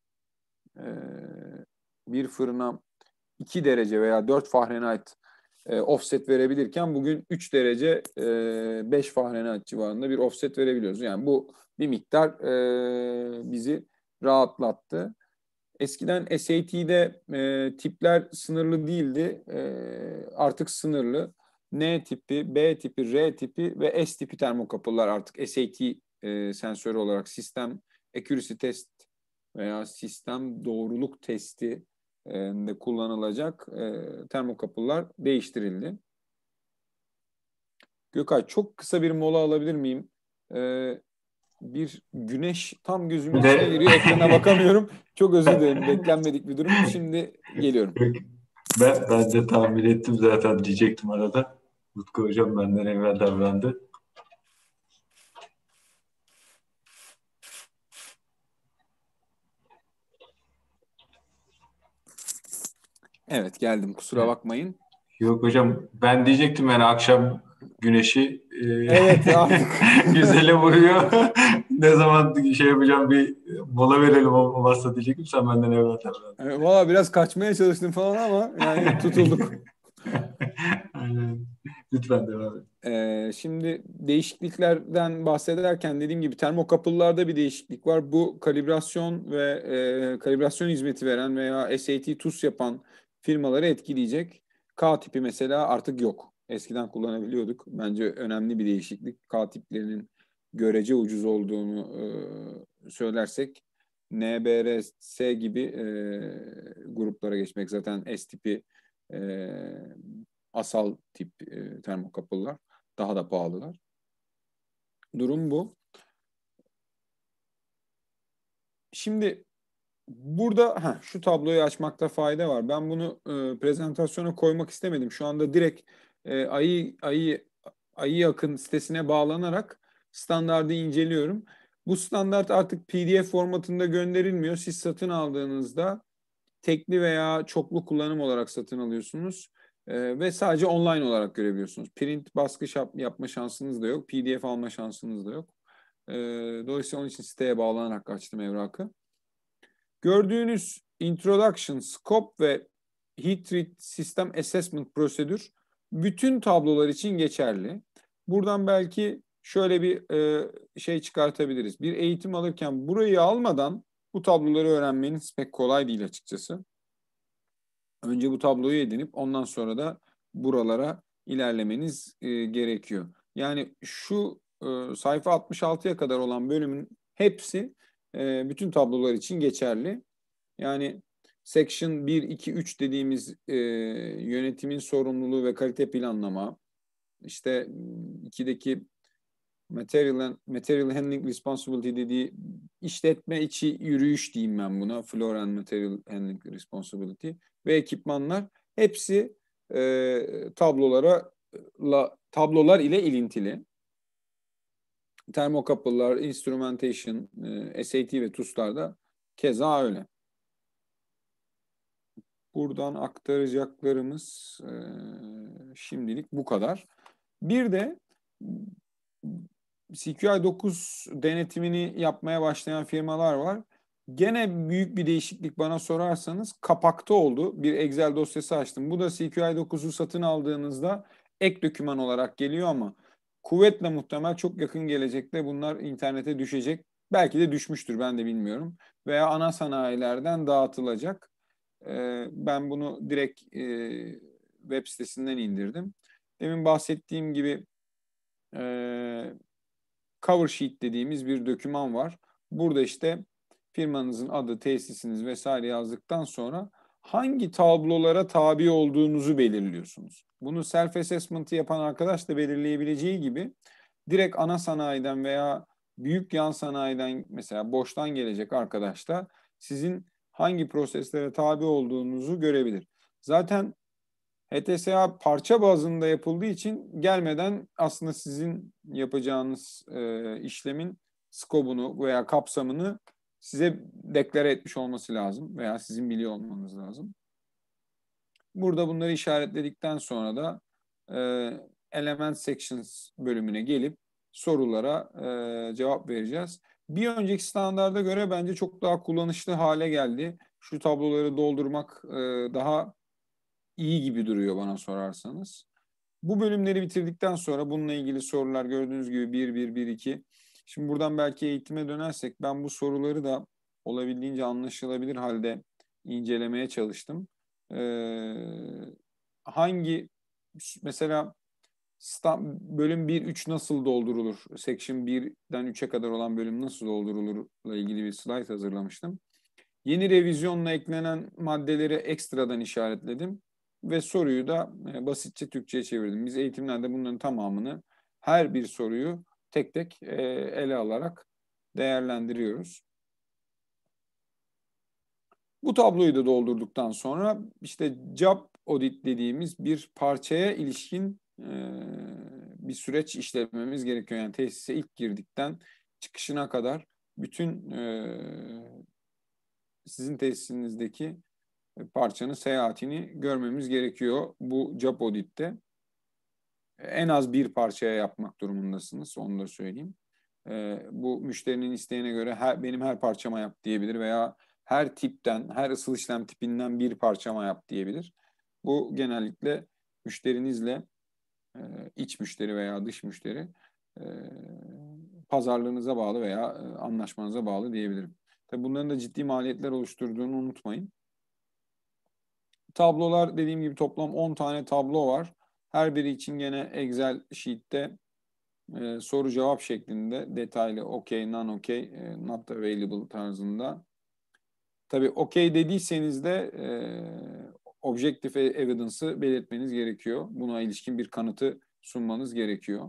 bir fırına 2 derece veya 4 Fahrenheit offset verebilirken bugün 3 derece 5 Fahrenheit civarında bir offset verebiliyoruz. Yani bu bir miktar bizi rahatlattı. Eskiden SAT'de tipler sınırlı değildi. Artık sınırlı. N tipi, B tipi, R tipi ve S tipi termokapılar artık SAT sensörü olarak sistem accuracy test veya sistem doğruluk testi de kullanılacak termokapılar değiştirildi. Gökay, çok kısa bir mola alabilir miyim? Bir güneş tam gözümün içine giriyor. Ekrana bakamıyorum. Çok özür dilerim. Beklenmedik bir durum. Şimdi geliyorum. Ben de tahmin ettim zaten diyecektim arada. Utku Hocam benden evvel davrandı. Evet, geldim. Kusura bakmayın. Yok hocam, ben diyecektim yani akşam güneşi evet artık güzele vuruyor. Ne zaman şey yapacağım, bir mola verelim olmazsa diyecektim, sen benden evvel davrandın. Valla biraz kaçmaya çalıştım falan ama yani tutulduk. Aynen. Lütfen devam et. Şimdi değişikliklerden bahsederken dediğim gibi termokapıllarda bir değişiklik var. Bu kalibrasyon ve kalibrasyon hizmeti veren veya SAT, TUS yapan firmaları etkileyecek. K tipi mesela artık yok. Eskiden kullanabiliyorduk. Bence önemli bir değişiklik. K tiplerinin görece ucuz olduğunu söylersek NBRS gibi gruplara geçmek, zaten S tipi e, asal tip termokapıllar daha da pahalılar. Durum bu. Şimdi burada şu tabloyu açmakta fayda var. Ben bunu prezentasyona koymak istemedim. Şu anda direkt ayı yakın sitesine bağlanarak standardı inceliyorum. Bu standart artık PDF formatında gönderilmiyor. Siz satın aldığınızda tekli veya çoklu kullanım olarak satın alıyorsunuz. Ve sadece online olarak görebiliyorsunuz. Print baskı yapma şansınız da yok. PDF alma şansınız da yok. Dolayısıyla onun için siteye bağlanarak açtım evrakı. Gördüğünüz Introduction, Scope ve Heat Treat System Assessment prosedür bütün tablolar için geçerli. Buradan belki şöyle bir şey çıkartabiliriz. Bir eğitim alırken burayı almadan bu tabloları öğrenmeniz pek kolay değil açıkçası. Önce bu tabloyu edinip ondan sonra da buralara ilerlemeniz gerekiyor. Yani şu sayfa 66'ya kadar olan bölümün hepsi bütün tablolar için geçerli. Yani Section 1, 2, 3 dediğimiz yönetimin sorumluluğu ve kalite planlama, işte 2'deki Material Handling Responsibility dediği işletme içi yürüyüş diyeyim ben buna. Floor and Material Handling Responsibility ve ekipmanlar hepsi tablolar ile ilintili. Termokapılar, instrumentation, SAT ve TUS'lar da keza öyle. Buradan aktaracaklarımız şimdilik bu kadar. Bir de CQI 9 denetimini yapmaya başlayan firmalar var. Gene büyük bir değişiklik bana sorarsanız kapakta oldu. Bir Excel dosyası açtım. Bu da CQI 9'u satın aldığınızda ek doküman olarak geliyor ama kuvvetle muhtemel çok yakın gelecekte bunlar internete düşecek. Belki de düşmüştür, ben de bilmiyorum. Veya ana sanayilerden dağıtılacak. Ben bunu direkt web sitesinden indirdim. Demin bahsettiğim gibi cover sheet dediğimiz bir doküman var. Burada işte firmanızın adı, tesisiniz vesaire yazdıktan sonra hangi tablolara tabi olduğunuzu belirliyorsunuz. Bunu self assessment'ı yapan arkadaş da belirleyebileceği gibi direkt ana sanayiden veya büyük yan sanayiden, mesela boştan gelecek arkadaş da sizin hangi proseslere tabi olduğunuzu görebilir. Zaten HTSA parça bazında yapıldığı için gelmeden aslında sizin yapacağınız işlemin skobunu veya kapsamını size deklare etmiş olması lazım veya sizin biliyor olmanız lazım. Burada bunları işaretledikten sonra da Element Sections bölümüne gelip sorulara cevap vereceğiz. Bir önceki standarda göre bence çok daha kullanışlı hale geldi. Şu tabloları doldurmak daha iyi gibi duruyor bana sorarsanız. Bu bölümleri bitirdikten sonra bununla ilgili sorular gördüğünüz gibi 1, 1, 1, 2. Şimdi buradan belki eğitime dönersek ben bu soruları da olabildiğince anlaşılabilir halde incelemeye çalıştım. Hangi mesela bölüm 1, 3 nasıl doldurulur? Section 1'den 3'e kadar olan bölüm nasıl doldurulurla ilgili bir slide hazırlamıştım. Yeni revizyonla eklenen maddeleri ekstradan işaretledim ve soruyu da basitçe Türkçe'ye çevirdim. Biz eğitimlerde bunların tamamını, her bir soruyu tek tek ele alarak değerlendiriyoruz. Bu tabloyu da doldurduktan sonra işte job audit dediğimiz bir parçaya ilişkin bir süreç işlememiz gerekiyor. Yani tesise ilk girdikten çıkışına kadar bütün sizin tesisinizdeki parçanın seyahatini görmemiz gerekiyor bu job audit'te. En az bir parçaya yapmak durumundasınız, onu da söyleyeyim. Bu müşterinin isteğine göre benim her parçama yap diyebilir veya her tipten, her ısıl işlem tipinden bir parçama yap diyebilir. Bu genellikle müşterinizle iç müşteri veya dış müşteri pazarlığınıza bağlı veya anlaşmanıza bağlı diyebilirim. Tabii bunların da ciddi maliyetler oluşturduğunu unutmayın. Tablolar dediğim gibi toplam 10 tane tablo var. Her biri için gene Excel sheet'te soru cevap şeklinde detaylı OK, non-OK, not available tarzında. Tabii OK dediyseniz de objective evidence'ı belirtmeniz gerekiyor. Buna ilişkin bir kanıtı sunmanız gerekiyor.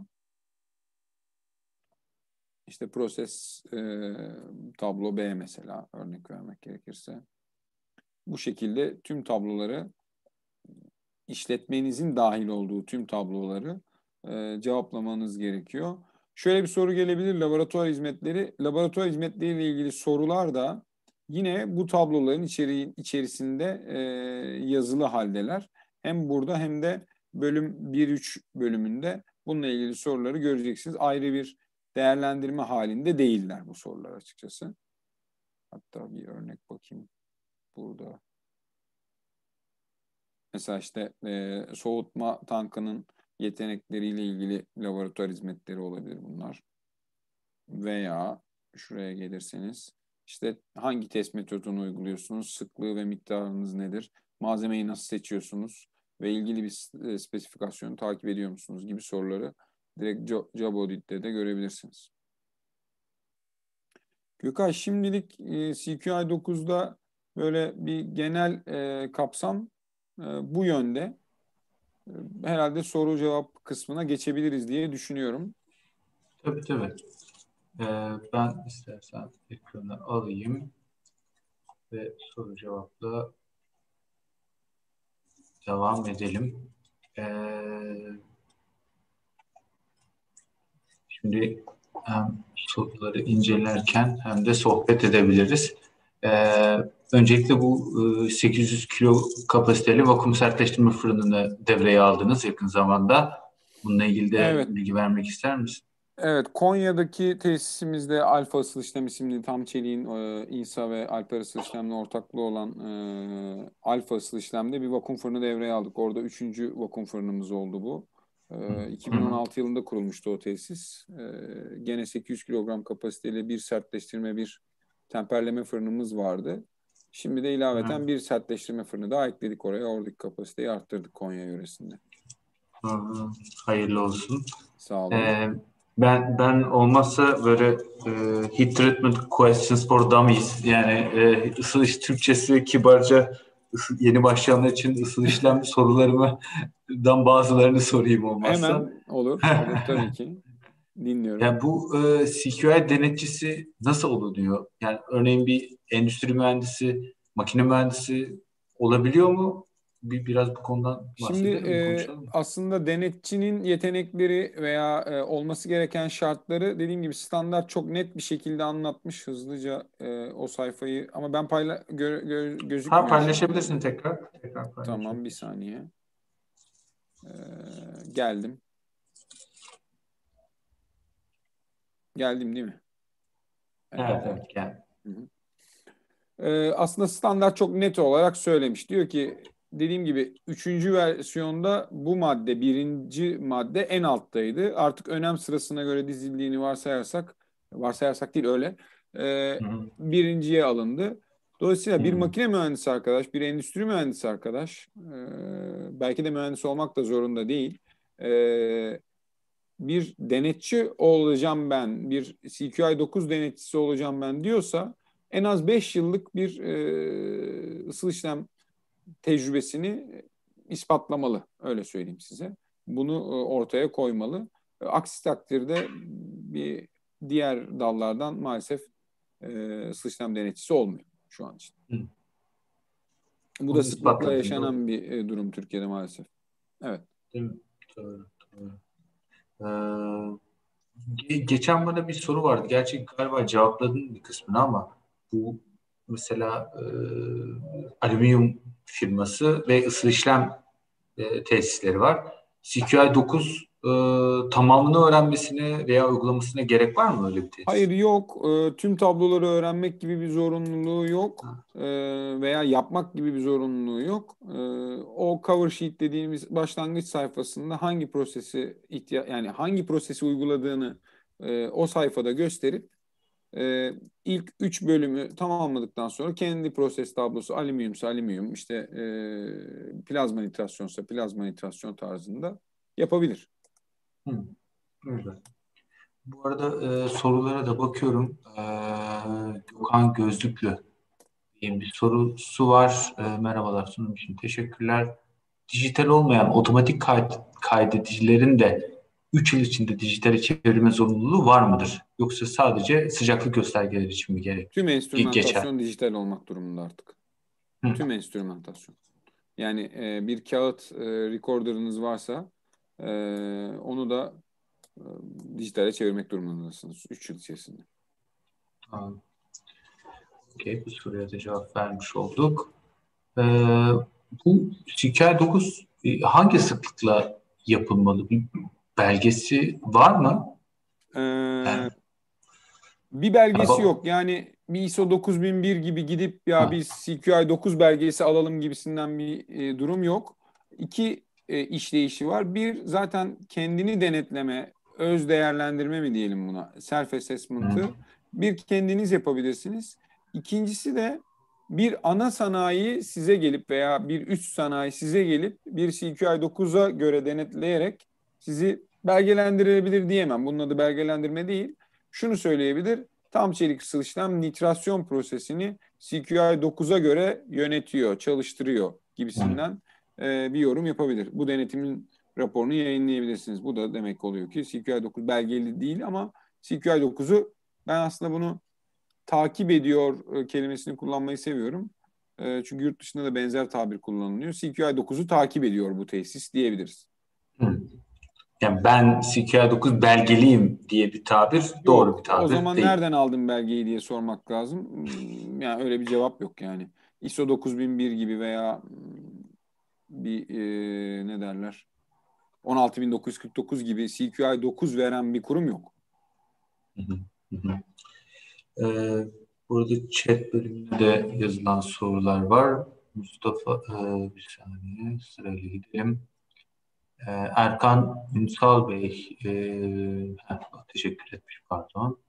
İşte proses tablo B mesela örnek vermek gerekirse. Bu şekilde tüm tabloları, işletmenizin dahil olduğu tüm tabloları cevaplamanız gerekiyor. Şöyle bir soru gelebilir: laboratuvar hizmetleri. Laboratuvar hizmetleriyle ilgili sorular da yine bu tabloların içerisinde yazılı haldeler. Hem burada hem de bölüm 1-3 bölümünde bununla ilgili soruları göreceksiniz. Ayrı bir değerlendirme halinde değiller bu sorular açıkçası. Hatta bir örnek bakayım burada. Mesela işte soğutma tankının yetenekleriyle ilgili laboratuvar hizmetleri olabilir bunlar. Veya şuraya gelirseniz işte hangi test metodunu uyguluyorsunuz, sıklığı ve miktarınız nedir, malzemeyi nasıl seçiyorsunuz ve ilgili bir spesifikasyonu takip ediyor musunuz gibi soruları direkt Job Audit'te de görebilirsiniz. Gökay, şimdilik CQI 9'da böyle bir genel kapsam bu yönde. Herhalde soru cevap kısmına geçebiliriz diye düşünüyorum. Tabii tabii. Ben istersen ekranı alayım ve soru cevapla devam edelim. Şimdi hem soruları incelerken hem de sohbet edebiliriz. Öncelikle bu 800 kilo kapasiteli vakum sertleştirme fırınını devreye aldınız yakın zamanda. Bununla ilgili de Evet. bilgi vermek ister misin? Evet, Konya'daki tesisimizde Alfa Isıl İşlem isimli Tam Çelik'in İNSA ve Alper Isıl İşlem'le ortaklığı olan Alfa Isıl İşlem'de bir vakum fırını devreye aldık. Orada 3. vakum fırınımız oldu bu. 2016 yılında kurulmuştu o tesis. Gene 800 kilogram kapasiteli bir sertleştirme, bir temperleme fırınımız vardı. Şimdi de ilaveten bir sertleştirme fırını daha ekledik oraya. Oradaki kapasiteyi arttırdık Konya yöresinde. Hayırlı olsun. Sağ olun. Ben olmazsa böyle heat treatment questions for dummies, yani ısı Türkçesi kibarca yeni başlayanlar için ısı işlem sorularımdan bazılarını sorayım olmazsa. Hemen olur tabii ki. Dinliyorum. Yani bu CQI denetçisi nasıl olunuyor? Yani örneğin bir endüstri mühendisi, makine mühendisi olabiliyor mu? Biraz bu konudan Şimdi bahsedelim, konuşalım mı? aslında denetçinin yetenekleri veya olması gereken şartları dediğim gibi standart çok net bir şekilde anlatmış hızlıca o sayfayı, ama ben gözükmüyor şu anda. Paylaşabilirsin tekrar. Tamam, bir Paylaşabilirsin. saniye. Geldim. Geldim değil mi? Evet gel. Aslında standart çok net olarak söylemiş. Diyor ki, dediğim gibi 3. versiyonda bu madde, 1. madde en alttaydı. Artık önem sırasına göre dizildiğini varsayarsak değil öyle, birinciye alındı. Dolayısıyla bir makine mühendisi arkadaş, bir endüstri mühendisi arkadaş, belki de mühendis olmak da zorunda değil, bir denetçi olacağım ben, bir CQI 9 denetçisi olacağım ben diyorsa en az 5 yıllık bir ısıl işlem tecrübesini ispatlamalı. Öyle söyleyeyim size. Bunu ortaya koymalı. Aksi takdirde bir diğer dallardan maalesef ısıl işlem denetçisi olmuyor şu an için. Bu da sıklıkla yaşanan bir durum Türkiye'de maalesef. Evet. Değil mi? Doğru. Geçen bana bir soru vardı. Gerçi galiba cevapladın bir kısmını ama bu mesela alüminyum firması ve ısı işlem tesisleri var. CQI 9 tamamını öğrenmesine veya uygulamasına gerek var mı öyle bir Hayır, test? yok. Tüm tabloları öğrenmek gibi bir zorunluluğu yok. Veya yapmak gibi bir zorunluluğu yok. O cover sheet dediğimiz başlangıç sayfasında hangi prosesi yani hangi prosesi uyguladığını o sayfada gösterip ilk 3 bölümü tamamladıktan sonra kendi proses tablosu alüminyumsa alüminyum, işte plazma nitrasyonsa plazma nitrasyon tarzında yapabilir. Hı, öyle. Bu arada sorulara da bakıyorum. Gökhan Gözlüklü diye bir sorusu var. Merhabalar, sunum için teşekkürler. Dijital olmayan otomatik kaydedicilerin de 3 yıl içinde dijitale çevirme zorunluluğu var mıdır? Yoksa sadece sıcaklık göstergeleri için mi Tüm geçer? enstrümantasyon dijital olmak durumunda artık. Hı, Tüm enstrümantasyon. Yani bir kağıt recorder'ınız varsa onu da e, dijitale çevirmek durumundasınız 3 yıl içerisinde. tamam. Okey, bu soruya da cevap vermiş olduk. Ee, Bu CKR 9 hangi sıklıkla yapılmalı? Bir belgesi var mı? E, Yani, Bir belgesi bak, yok. Yani bir ISO 9001 gibi gidip ya ha, biz CQI 9 belgesi alalım gibisinden bir durum yok. İki işleyişi var. Bir, zaten kendini denetleme, öz değerlendirme mi diyelim buna, self hı, assessment'ı bir kendiniz yapabilirsiniz. İkincisi de bir ana sanayi size gelip veya bir üst sanayi size gelip bir CQI 9'a göre denetleyerek sizi belgelendirebilir diyemem. Bunun adı belgelendirme değil. Şunu söyleyebilir: tam çelik ısı işlem nitrasyon prosesini CQI 9'a göre yönetiyor, çalıştırıyor hı, gibisinden bir yorum yapabilir. Bu denetimin raporunu yayınlayabilirsiniz. Bu da demek oluyor ki CQI 9 belgeli değil, ama CQI 9'u, ben aslında bunu takip ediyor kelimesini kullanmayı seviyorum. Çünkü yurt dışında da benzer tabir kullanılıyor. CQI 9'u takip ediyor bu tesis diyebiliriz. hı. Yani ben CKR 9 belgeliyim diye bir tabir doğru bir Yok. O tabir zaman değil. nereden aldın belgeyi diye sormak lazım. Yani öyle bir cevap yok yani. ISO 9001 gibi veya bir ne derler, 16949 gibi CQI 9 veren bir kurum yok. Hı hı, hı hı. Burada chat bölümünde de yazılan sorular var. Mustafa, bir saniye sırayla gidelim. Erkan Ünsal Bey, teşekkür etmiş, pardon.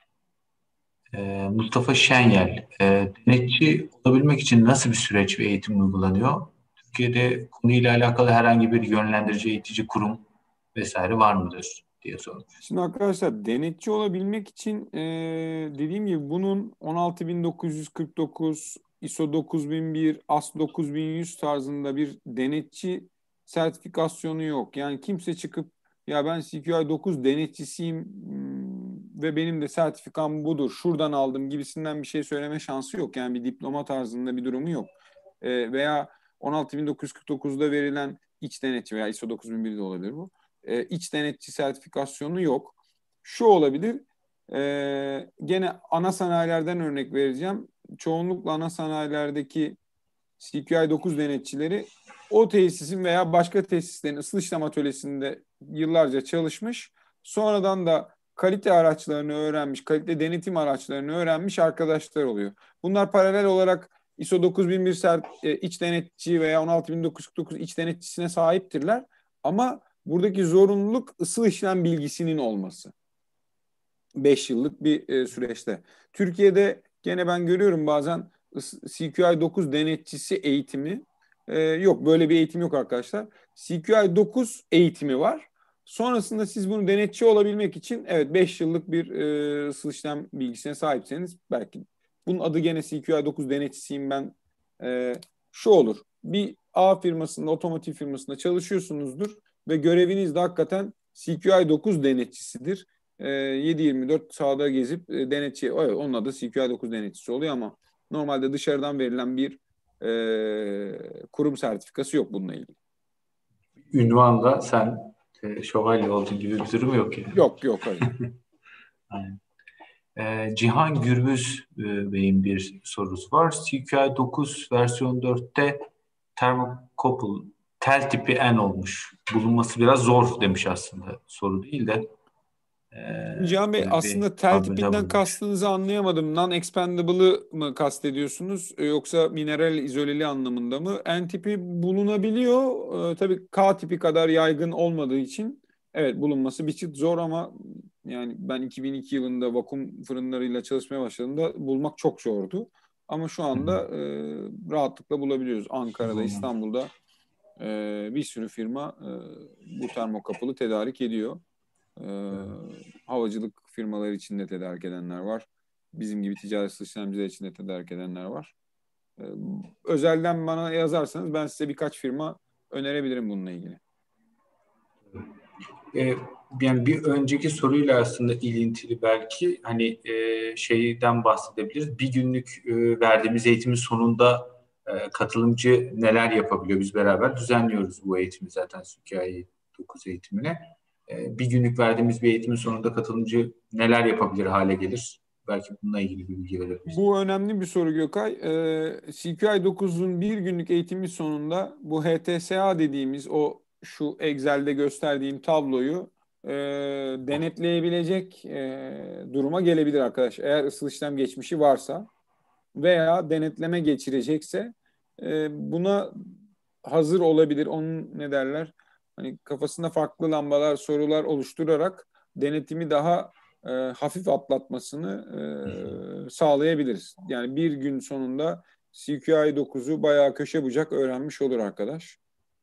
Mustafa Şenyel, denetçi olabilmek için nasıl bir süreç ve eğitim uygulanıyor? Türkiye'de konuyla alakalı herhangi bir yönlendirici, eğitici kurum vesaire var mıdır diye sormuş. Şimdi arkadaşlar, denetçi olabilmek için dediğim gibi bunun 16949, ISO 9001, AS 9100 tarzında bir denetçi sertifikasyonu yok. Yani kimse çıkıp ya ben CQI 9 denetçisiyim ve benim de sertifikam budur, şuradan aldım gibisinden bir şey söyleme şansı yok. Yani bir diploma tarzında bir durumu yok. Veya 16949'da verilen iç denetçi veya ISO 9001 de olabilir bu, iç denetçi sertifikasyonu yok. Şu olabilir: gene ana sanayilerden örnek vereceğim. Çoğunlukla ana sanayilerdeki CQI 9 denetçileri o tesisin veya başka tesislerin ısıl işlem atölyesinde yıllarca çalışmış. Sonradan da kalite araçlarını öğrenmiş, kalite denetim araçlarını öğrenmiş arkadaşlar oluyor. Bunlar paralel olarak ISO 9001 iç denetçi veya 16949 iç denetçisine sahiptirler. Ama buradaki zorunluluk ısıl işlem bilgisinin olması. 5 yıllık bir süreçte. Türkiye'de gene ben görüyorum bazen CQI 9 denetçisi eğitimi yok. Böyle bir eğitim yok arkadaşlar. CQI 9 eğitimi var. Sonrasında siz bunu denetçi olabilmek için, evet, 5 yıllık bir ısıl işlem bilgisine sahipseniz belki bunun adı gene CQI 9 denetçisiyim ben. Şu olur: bir A firmasında, otomotiv firmasında çalışıyorsunuzdur ve göreviniz de hakikaten CQI 9 denetçisidir. 7/24 sahada gezip denetçi, evet, onun adı CQI 9 denetçisi oluyor, ama normalde dışarıdan verilen bir kurum sertifikası yok bununla ilgili. Ünvanla sen şövalye oldun gibi bir durum yok yani. Yok, yok, hayır. Aynen. Cihan Gürbüz Bey'in bir sorusu var. CQI 9 versiyon 4'te termokouple, tel tipi N olmuş. Bulunması biraz zor demiş aslında. Soru değil de. Cihan Bey, Böyle bir aslında tel tahminde tipinden bulunmuş. kastınızı anlayamadım. Non-expandable'ı mı kastediyorsunuz yoksa mineral izoleli anlamında mı? N tipi bulunabiliyor. Tabii K tipi kadar yaygın olmadığı için evet bulunması bir çıt zor ama yani ben 2002 yılında vakum fırınlarıyla çalışmaya başladığımda bulmak çok zordu. Ama şu Hı hı. anda rahatlıkla bulabiliyoruz. Ankara'da, Bulunmuş. İstanbul'da bir sürü firma bu termokapılı tedarik ediyor. Ee, Havacılık firmaları için de tedarik edenler var. Bizim gibi ticaret işlemciler için de tedarik edenler var. Ee, Özelden bana yazarsanız ben size birkaç firma önerebilirim bununla ilgili. E, Yani bir önceki soruyla aslında ilintili belki hani şeyden bahsedebiliriz. Bir günlük verdiğimiz eğitimin sonunda katılımcı neler yapabiliyor? Biz beraber düzenliyoruz bu eğitimi zaten Sükayi 9 eğitimine. Bir günlük verdiğimiz bir eğitimin sonunda katılımcı neler yapabilir hale gelir? Belki bununla ilgili bir bilgi verebiliriz. Bu önemli bir soru Gökay. CQI 9'un bir günlük eğitimi sonunda bu HTSA dediğimiz o şu Excel'de gösterdiğim tabloyu denetleyebilecek duruma gelebilir arkadaş. Eğer ısıl işlem geçmişi varsa veya denetleme geçirecekse buna hazır olabilir. Onun ne derler? Hani kafasında farklı lambalar, sorular oluşturarak denetimi daha hafif atlatmasını sağlayabiliriz. Yani bir gün sonunda CQI 9'u bayağı köşe bucak öğrenmiş olur arkadaş.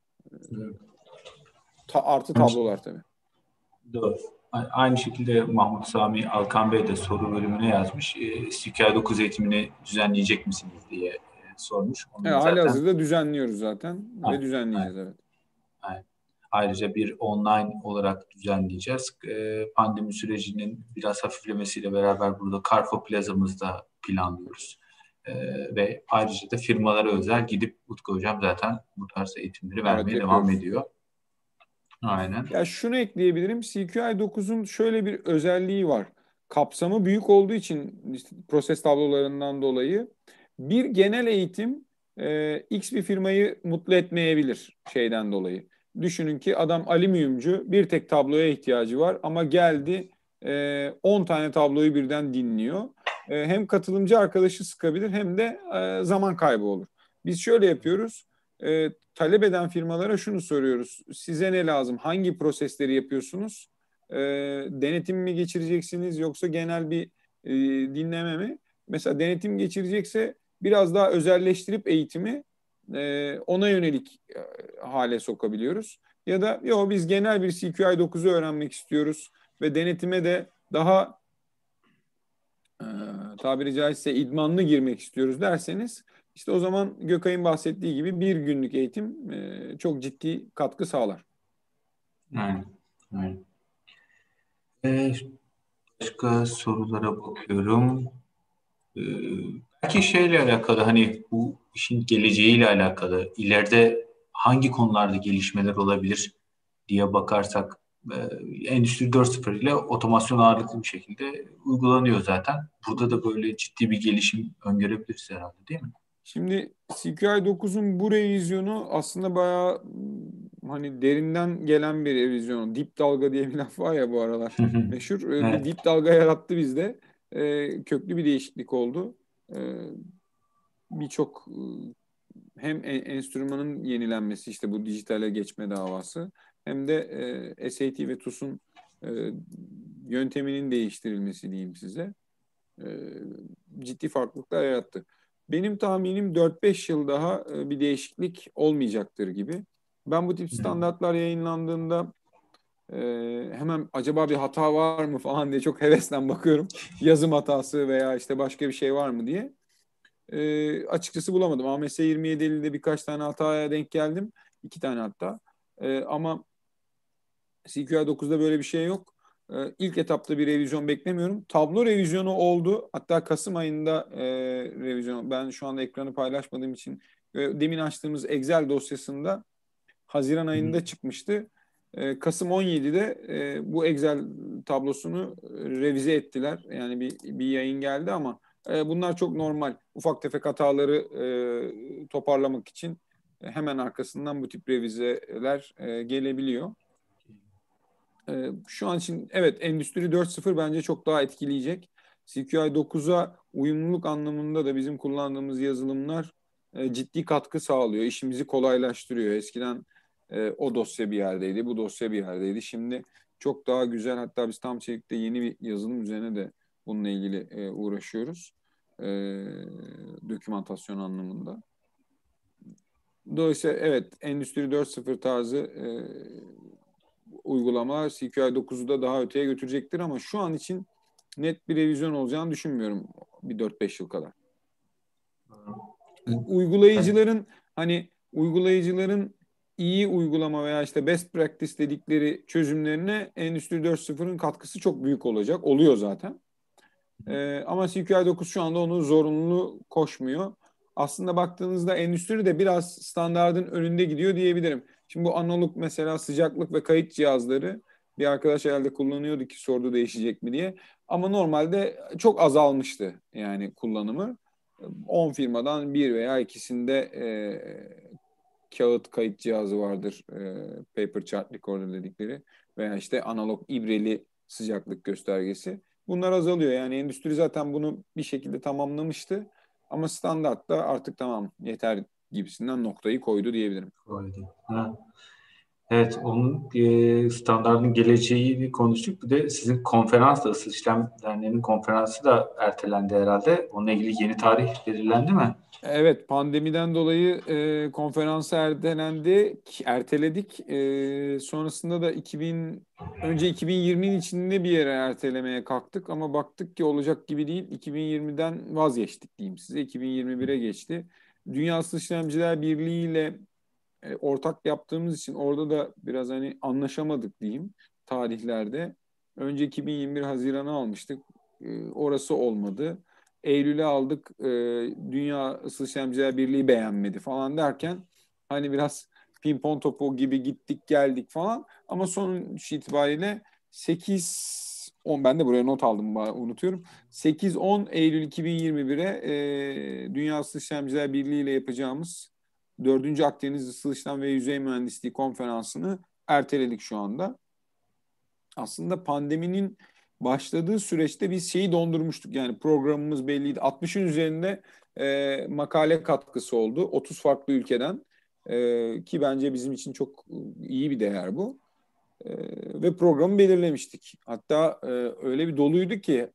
Artı tablolar tabii. Doğru. Aynı şekilde Mahmut Sami Alkan Bey de soru bölümüne yazmış. CQI 9 eğitimini düzenleyecek misiniz diye sormuş. Onu da zaten Halihazırda düzenliyoruz zaten ve aynen, düzenleyeceğiz aynen, evet. aynen. Ayrıca bir online olarak düzenleyeceğiz. Pandemi sürecinin biraz hafiflemesiyle beraber burada Carrefour Plaza'mızda planlıyoruz. Ve ayrıca da firmalara özel gidip Utku Hocam zaten bu tarz eğitimleri Evet vermeye devam yapıyoruz. ediyor. Aynen. Ya şunu ekleyebilirim. CQI 9'un şöyle bir özelliği var. Kapsamı büyük olduğu için işte proses tablolarından dolayı bir genel eğitim X bir firmayı mutlu etmeyebilir şeyden dolayı. Düşünün ki adam alüminyumcu bir tek tabloya ihtiyacı var ama geldi 10 tane tabloyu birden dinliyor. Hem katılımcı arkadaşı sıkabilir hem de zaman kaybı olur. Biz şöyle yapıyoruz. Talep eden firmalara şunu soruyoruz. Size ne lazım? Hangi prosesleri yapıyorsunuz? Denetim mi geçireceksiniz yoksa genel bir dinleme mi? Mesela denetim geçirecekse biraz daha özelleştirip eğitimi ona yönelik hale sokabiliyoruz. Ya da yok biz genel bir CQI 9'u öğrenmek istiyoruz ve denetime de daha e, tabiri caizse idmanlı girmek istiyoruz derseniz işte o zaman Gökay'ın bahsettiği gibi bir günlük eğitim çok ciddi katkı sağlar. Aynen. Aynen. Ee, Başka sorulara bakıyorum. Ee, Belki şeyle alakalı hani bu işin geleceğiyle alakalı ileride hangi konularda gelişmeler olabilir diye bakarsak Endüstri 4.0 ile otomasyon ağırlıklı bir şekilde uygulanıyor zaten. Burada da böyle ciddi bir gelişim öngörebiliriz herhalde değil mi? Şimdi CQI 9'un bu revizyonu aslında bayağı hani derinden gelen bir revizyon. Dip dalga diye bir laf var ya bu aralar meşhur. Bir Evet. dip dalga yarattı bizde. Köklü bir değişiklik oldu. E, Birçok hem enstrümanın yenilenmesi işte bu dijitale geçme davası hem de SAT ve TUS'un e, yönteminin değiştirilmesi diyeyim size e, ciddi farklılıklar yarattı. Benim tahminim 4-5 yıl daha bir değişiklik olmayacaktır gibi. Ben bu tip standartlar yayınlandığında e, hemen acaba bir hata var mı falan diye çok hevesle bakıyorum. Yazım hatası veya işte başka bir şey var mı diye. Açıkçası bulamadım. AMS 2750'de birkaç tane hataya denk geldim. 2 tane hatta. Ama CQI 9'da böyle bir şey yok. İlk etapta bir revizyon beklemiyorum. Tablo revizyonu oldu. Hatta Kasım ayında revizyon. Ben şu anda ekranı paylaşmadığım için demin açtığımız Excel dosyasında Haziran ayında çıkmıştı. Kasım 17'de bu Excel tablosunu revize ettiler. Yani bir yayın geldi ama bunlar çok normal. Ufak tefek hataları toparlamak için hemen arkasından bu tip revizeler gelebiliyor. Şu an için evet, Endüstri 4.0 bence çok daha etkileyecek. CQI 9'a uyumluluk anlamında da bizim kullandığımız yazılımlar ciddi katkı sağlıyor. İşimizi kolaylaştırıyor. Eskiden o dosya bir yerdeydi, bu dosya bir yerdeydi. Şimdi çok daha güzel. Hatta biz Tam Çelik'te yeni bir yazılım üzerine de bununla ilgili uğraşıyoruz. Dokümantasyon anlamında. Dolayısıyla evet, Endüstri 4.0 tarzı uygulamalar CQI 9'u da daha öteye götürecektir ama şu an için net bir revizyon olacağını düşünmüyorum bir 4-5 yıl kadar. Uygulayıcıların iyi uygulama veya işte best practice dedikleri çözümlerine Endüstri 4.0'ın katkısı çok büyük olacak. Oluyor zaten. Ama CQI 9 şu anda onu zorunlu koşmuyor. Aslında baktığınızda endüstri de biraz standardın önünde gidiyor diyebilirim. Şimdi bu analog mesela sıcaklık ve kayıt cihazları, bir arkadaş herhalde kullanıyordu ki sordu değişecek mi diye. Ama normalde çok azalmıştı yani kullanımı. 10 firmadan bir veya ikisinde kağıt kayıt cihazı vardır. Paper chart recorder dedikleri veya işte analog ibreli sıcaklık göstergesi. Bunlar azalıyor. Yani endüstri zaten bunu bir şekilde tamamlamıştı. Ama standartta artık tamam yeter gibisinden noktayı koydu diyebilirim. Koydu. Ha. Evet, onun standartın geleceğini konuştuk. Bir de sizin konferans da, Isıl İşlem Derneği'nin konferansı da ertelendi herhalde. Onunla ilgili yeni tarih belirlendi mi? Evet, pandemiden dolayı konferansı erteledik. Sonrasında da önce 2020'nin içinde bir yere ertelemeye kalktık ama baktık ki olacak gibi değil. 2020'den vazgeçtik diyeyim size. 2021'e geçti. Dünya Isı İşlemciler Birliği ile ortak yaptığımız için orada da biraz hani anlaşamadık diyeyim tarihlerde. Önce 2021 Haziran'a almıştık. Orası olmadı. Eylül'e aldık. Dünya Isı İşlemciler Birliği beğenmedi falan derken hani biraz pimpon topu gibi gittik geldik falan. Ama sonuç itibariyle 8-10, ben de buraya not aldım, unutuyorum. 8-10 Eylül 2021'e Dünya Isı İşlemciler Birliği ile yapacağımız 4. Akdeniz Isı İşlem ve Yüzey Mühendisliği konferansını erteledik şu anda. Aslında pandeminin başladığı süreçte biz şeyi dondurmuştuk. Yani programımız belliydi. 60'ın üzerinde makale katkısı oldu. 30 farklı ülkeden. Ki bence bizim için çok iyi bir değer bu. Ve programı belirlemiştik. Hatta öyle bir doluydu ki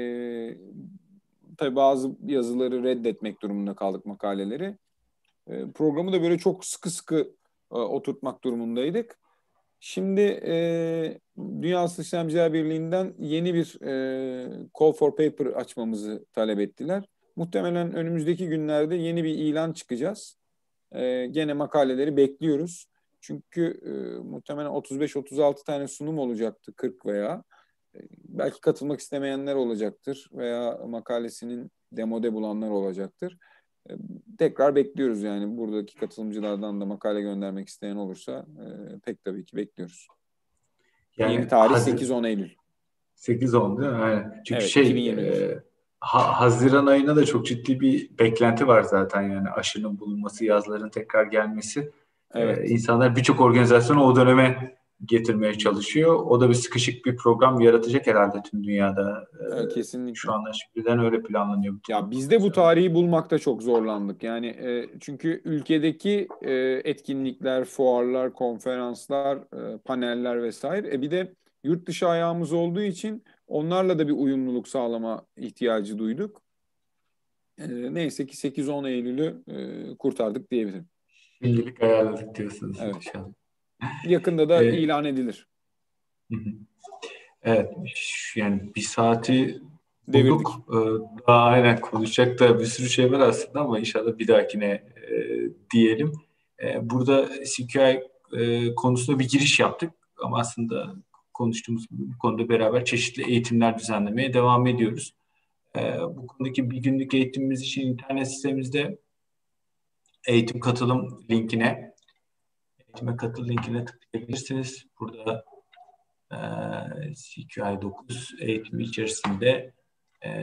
tabii bazı yazıları reddetmek durumunda kaldık, makaleleri. Programı da böyle çok sıkı sıkı oturtmak durumundaydık. Şimdi Dünya Isı İşlemciler Birliği'nden yeni bir call for paper açmamızı talep ettiler. Muhtemelen önümüzdeki günlerde yeni bir ilan çıkacağız. Gene makaleleri bekliyoruz. Çünkü muhtemelen 35-36 tane sunum olacaktı, 40 veya. Belki katılmak istemeyenler olacaktır veya makalesinin demode bulanlar olacaktır. Tekrar bekliyoruz yani, buradaki katılımcılardan da makale göndermek isteyen olursa pek tabii ki bekliyoruz. Yani Yeni tarih 8-10 Eylül. 8-10 değil mi? Aynen. Çünkü Evet, 2021. Haziran ayına da çok ciddi bir beklenti var zaten, yani aşının bulunması, yazların tekrar gelmesi. Evet. İnsanlar birçok organizasyonu o döneme getirmeye çalışıyor. O da bir sıkışık bir program yaratacak herhalde tüm dünyada. Kesinlikle. Şu anda şimdiden öyle planlanıyor. Ya biz de bu tarihi bulmakta çok zorlandık. Yani çünkü ülkedeki etkinlikler, fuarlar, konferanslar, paneller vesaire. Bir de yurt dışı ayağımız olduğu için onlarla da bir uyumluluk sağlama ihtiyacı duyduk. Neyse ki 8-10 Eylül'ü kurtardık diyebilirim. Şimdilik ayarladık diyorsunuz Evet. inşallah. Yakında da Ee, ilan edilir. evet, yani bir saati Devirdik. bulduk. Daha aynen konuşacak da bir sürü şey var aslında ama inşallah bir dahakine diyelim. Burada CQI konusunda bir giriş yaptık ama aslında konuştuğumuz bu konuda beraber çeşitli eğitimler düzenlemeye devam ediyoruz. Bu konudaki bir günlük eğitimimiz için internet sitemizde eğitime katıl linkine tıklayabilirsiniz. Burada CQI 9 eğitimi içerisinde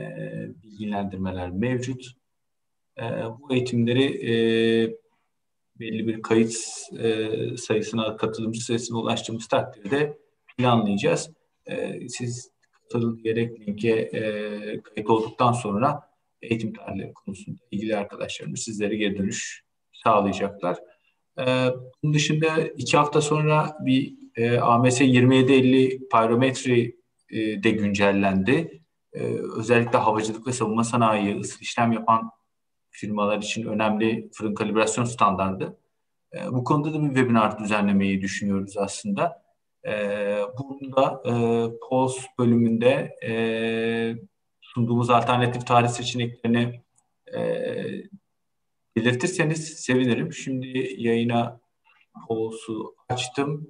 bilgilendirmeler mevcut. Bu eğitimleri belli bir kayıt sayısına, katılımcı sayısına ulaştığımız takdirde planlayacağız. Siz katıl diyerek linke kayıt olduktan sonra eğitim tarihleri konusunda ilgili arkadaşlarımız sizlere geri dönüş sağlayacaklar. Bunun dışında 2 hafta sonra bir AMS 2750 pyrometri de güncellendi. Özellikle havacılık ve savunma sanayi, ısı işlem yapan firmalar için önemli fırın kalibrasyon standardı. Bu konuda da bir webinar düzenlemeyi düşünüyoruz aslında. Bunu da POS bölümünde sunduğumuz alternatif tarih seçeneklerini belirtirseniz sevinirim. Şimdi yayına POS'u açtım.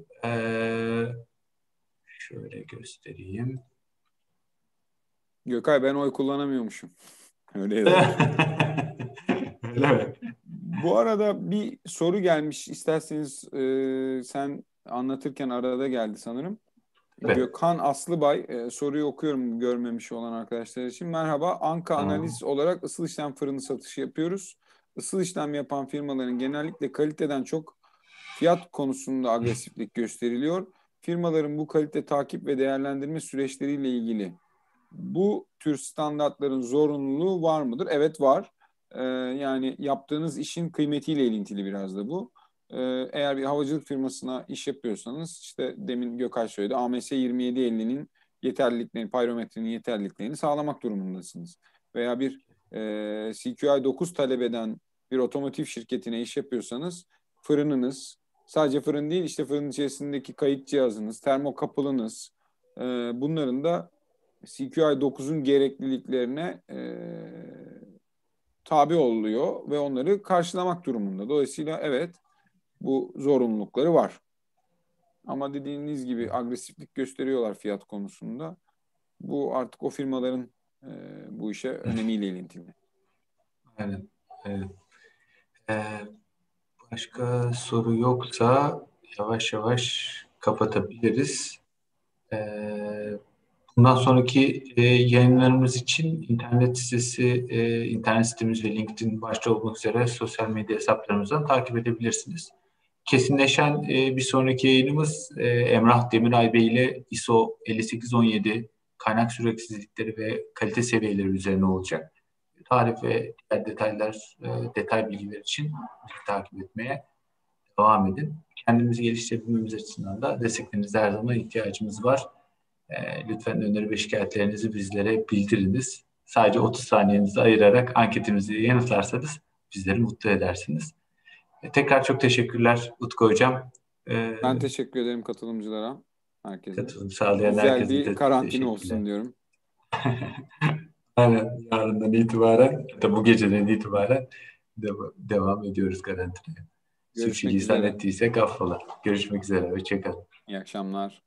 Şöyle göstereyim. Gökay, ben oy kullanamıyormuşum. Öyle yazıyor. Öyle mi? Bu arada bir soru gelmiş. İsterseniz sen anlatırken arada geldi sanırım. Evet. Gökhan Aslıbay soruyu okuyorum görmemiş olan arkadaşlar için. Merhaba, Anka Analiz olarak ısıl işlem fırını satışı yapıyoruz. Isıl işlem yapan firmaların genellikle kaliteden çok fiyat konusunda agresiflik gösteriliyor. Firmaların bu kalite takip ve değerlendirme süreçleriyle ilgili bu tür standartların zorunluluğu var mıdır? Evet, var. Yani yaptığınız işin kıymetiyle ilintili biraz da bu. Eğer bir havacılık firmasına iş yapıyorsanız, işte demin Gökay söyledi, AMS 2750'nin yeterliliklerini, pyrometrinin yeterliliklerini sağlamak durumundasınız. Veya bir CQI 9 talep eden bir otomotiv şirketine iş yapıyorsanız, fırınınız, sadece fırın değil, işte fırının içerisindeki kayıt cihazınız, termokapılınız, bunların da CQI 9'un gerekliliklerine tabi oluyor ve onları karşılamak durumunda. Dolayısıyla evet, bu zorunlulukları var. Ama dediğiniz gibi agresiflik gösteriyorlar fiyat konusunda. Bu artık o firmaların bu işe önemiyle ilintili. Aynen. Evet. Başka soru yoksa yavaş yavaş kapatabiliriz. Bundan sonraki yayınlarımız için internet sitemiz ve LinkedIn başta olmak üzere sosyal medya hesaplarımızdan takip edebilirsiniz. Kesinleşen bir sonraki yayınımız Emrah Demiray Bey ile ISO 5817 kaynak süreksizlikleri ve kalite seviyeleri üzerine olacak. Tarih ve diğer detay bilgiler için takip etmeye devam edin. Kendimizi geliştirebilmemiz açısından da desteklerinize her zaman ihtiyacımız var. Lütfen öneri ve şikayetlerinizi bizlere bildiriniz. Sadece 30 saniyenizi ayırarak anketimizi yanıtlarsanız bizleri mutlu edersiniz. Tekrar çok teşekkürler Utku Hocam. Ben teşekkür ederim katılımcılara, herkese. Katılım sağlayan Güzel herkese bir de karantina olsun diyorum. Aynen, yarından itibaren, hatta bu geceden itibaren devam ediyoruz karantinaya. Görüşmek Sürçülisan üzere. ettiysek affola. Görüşmek üzere. Hoşçakalın. İyi akşamlar.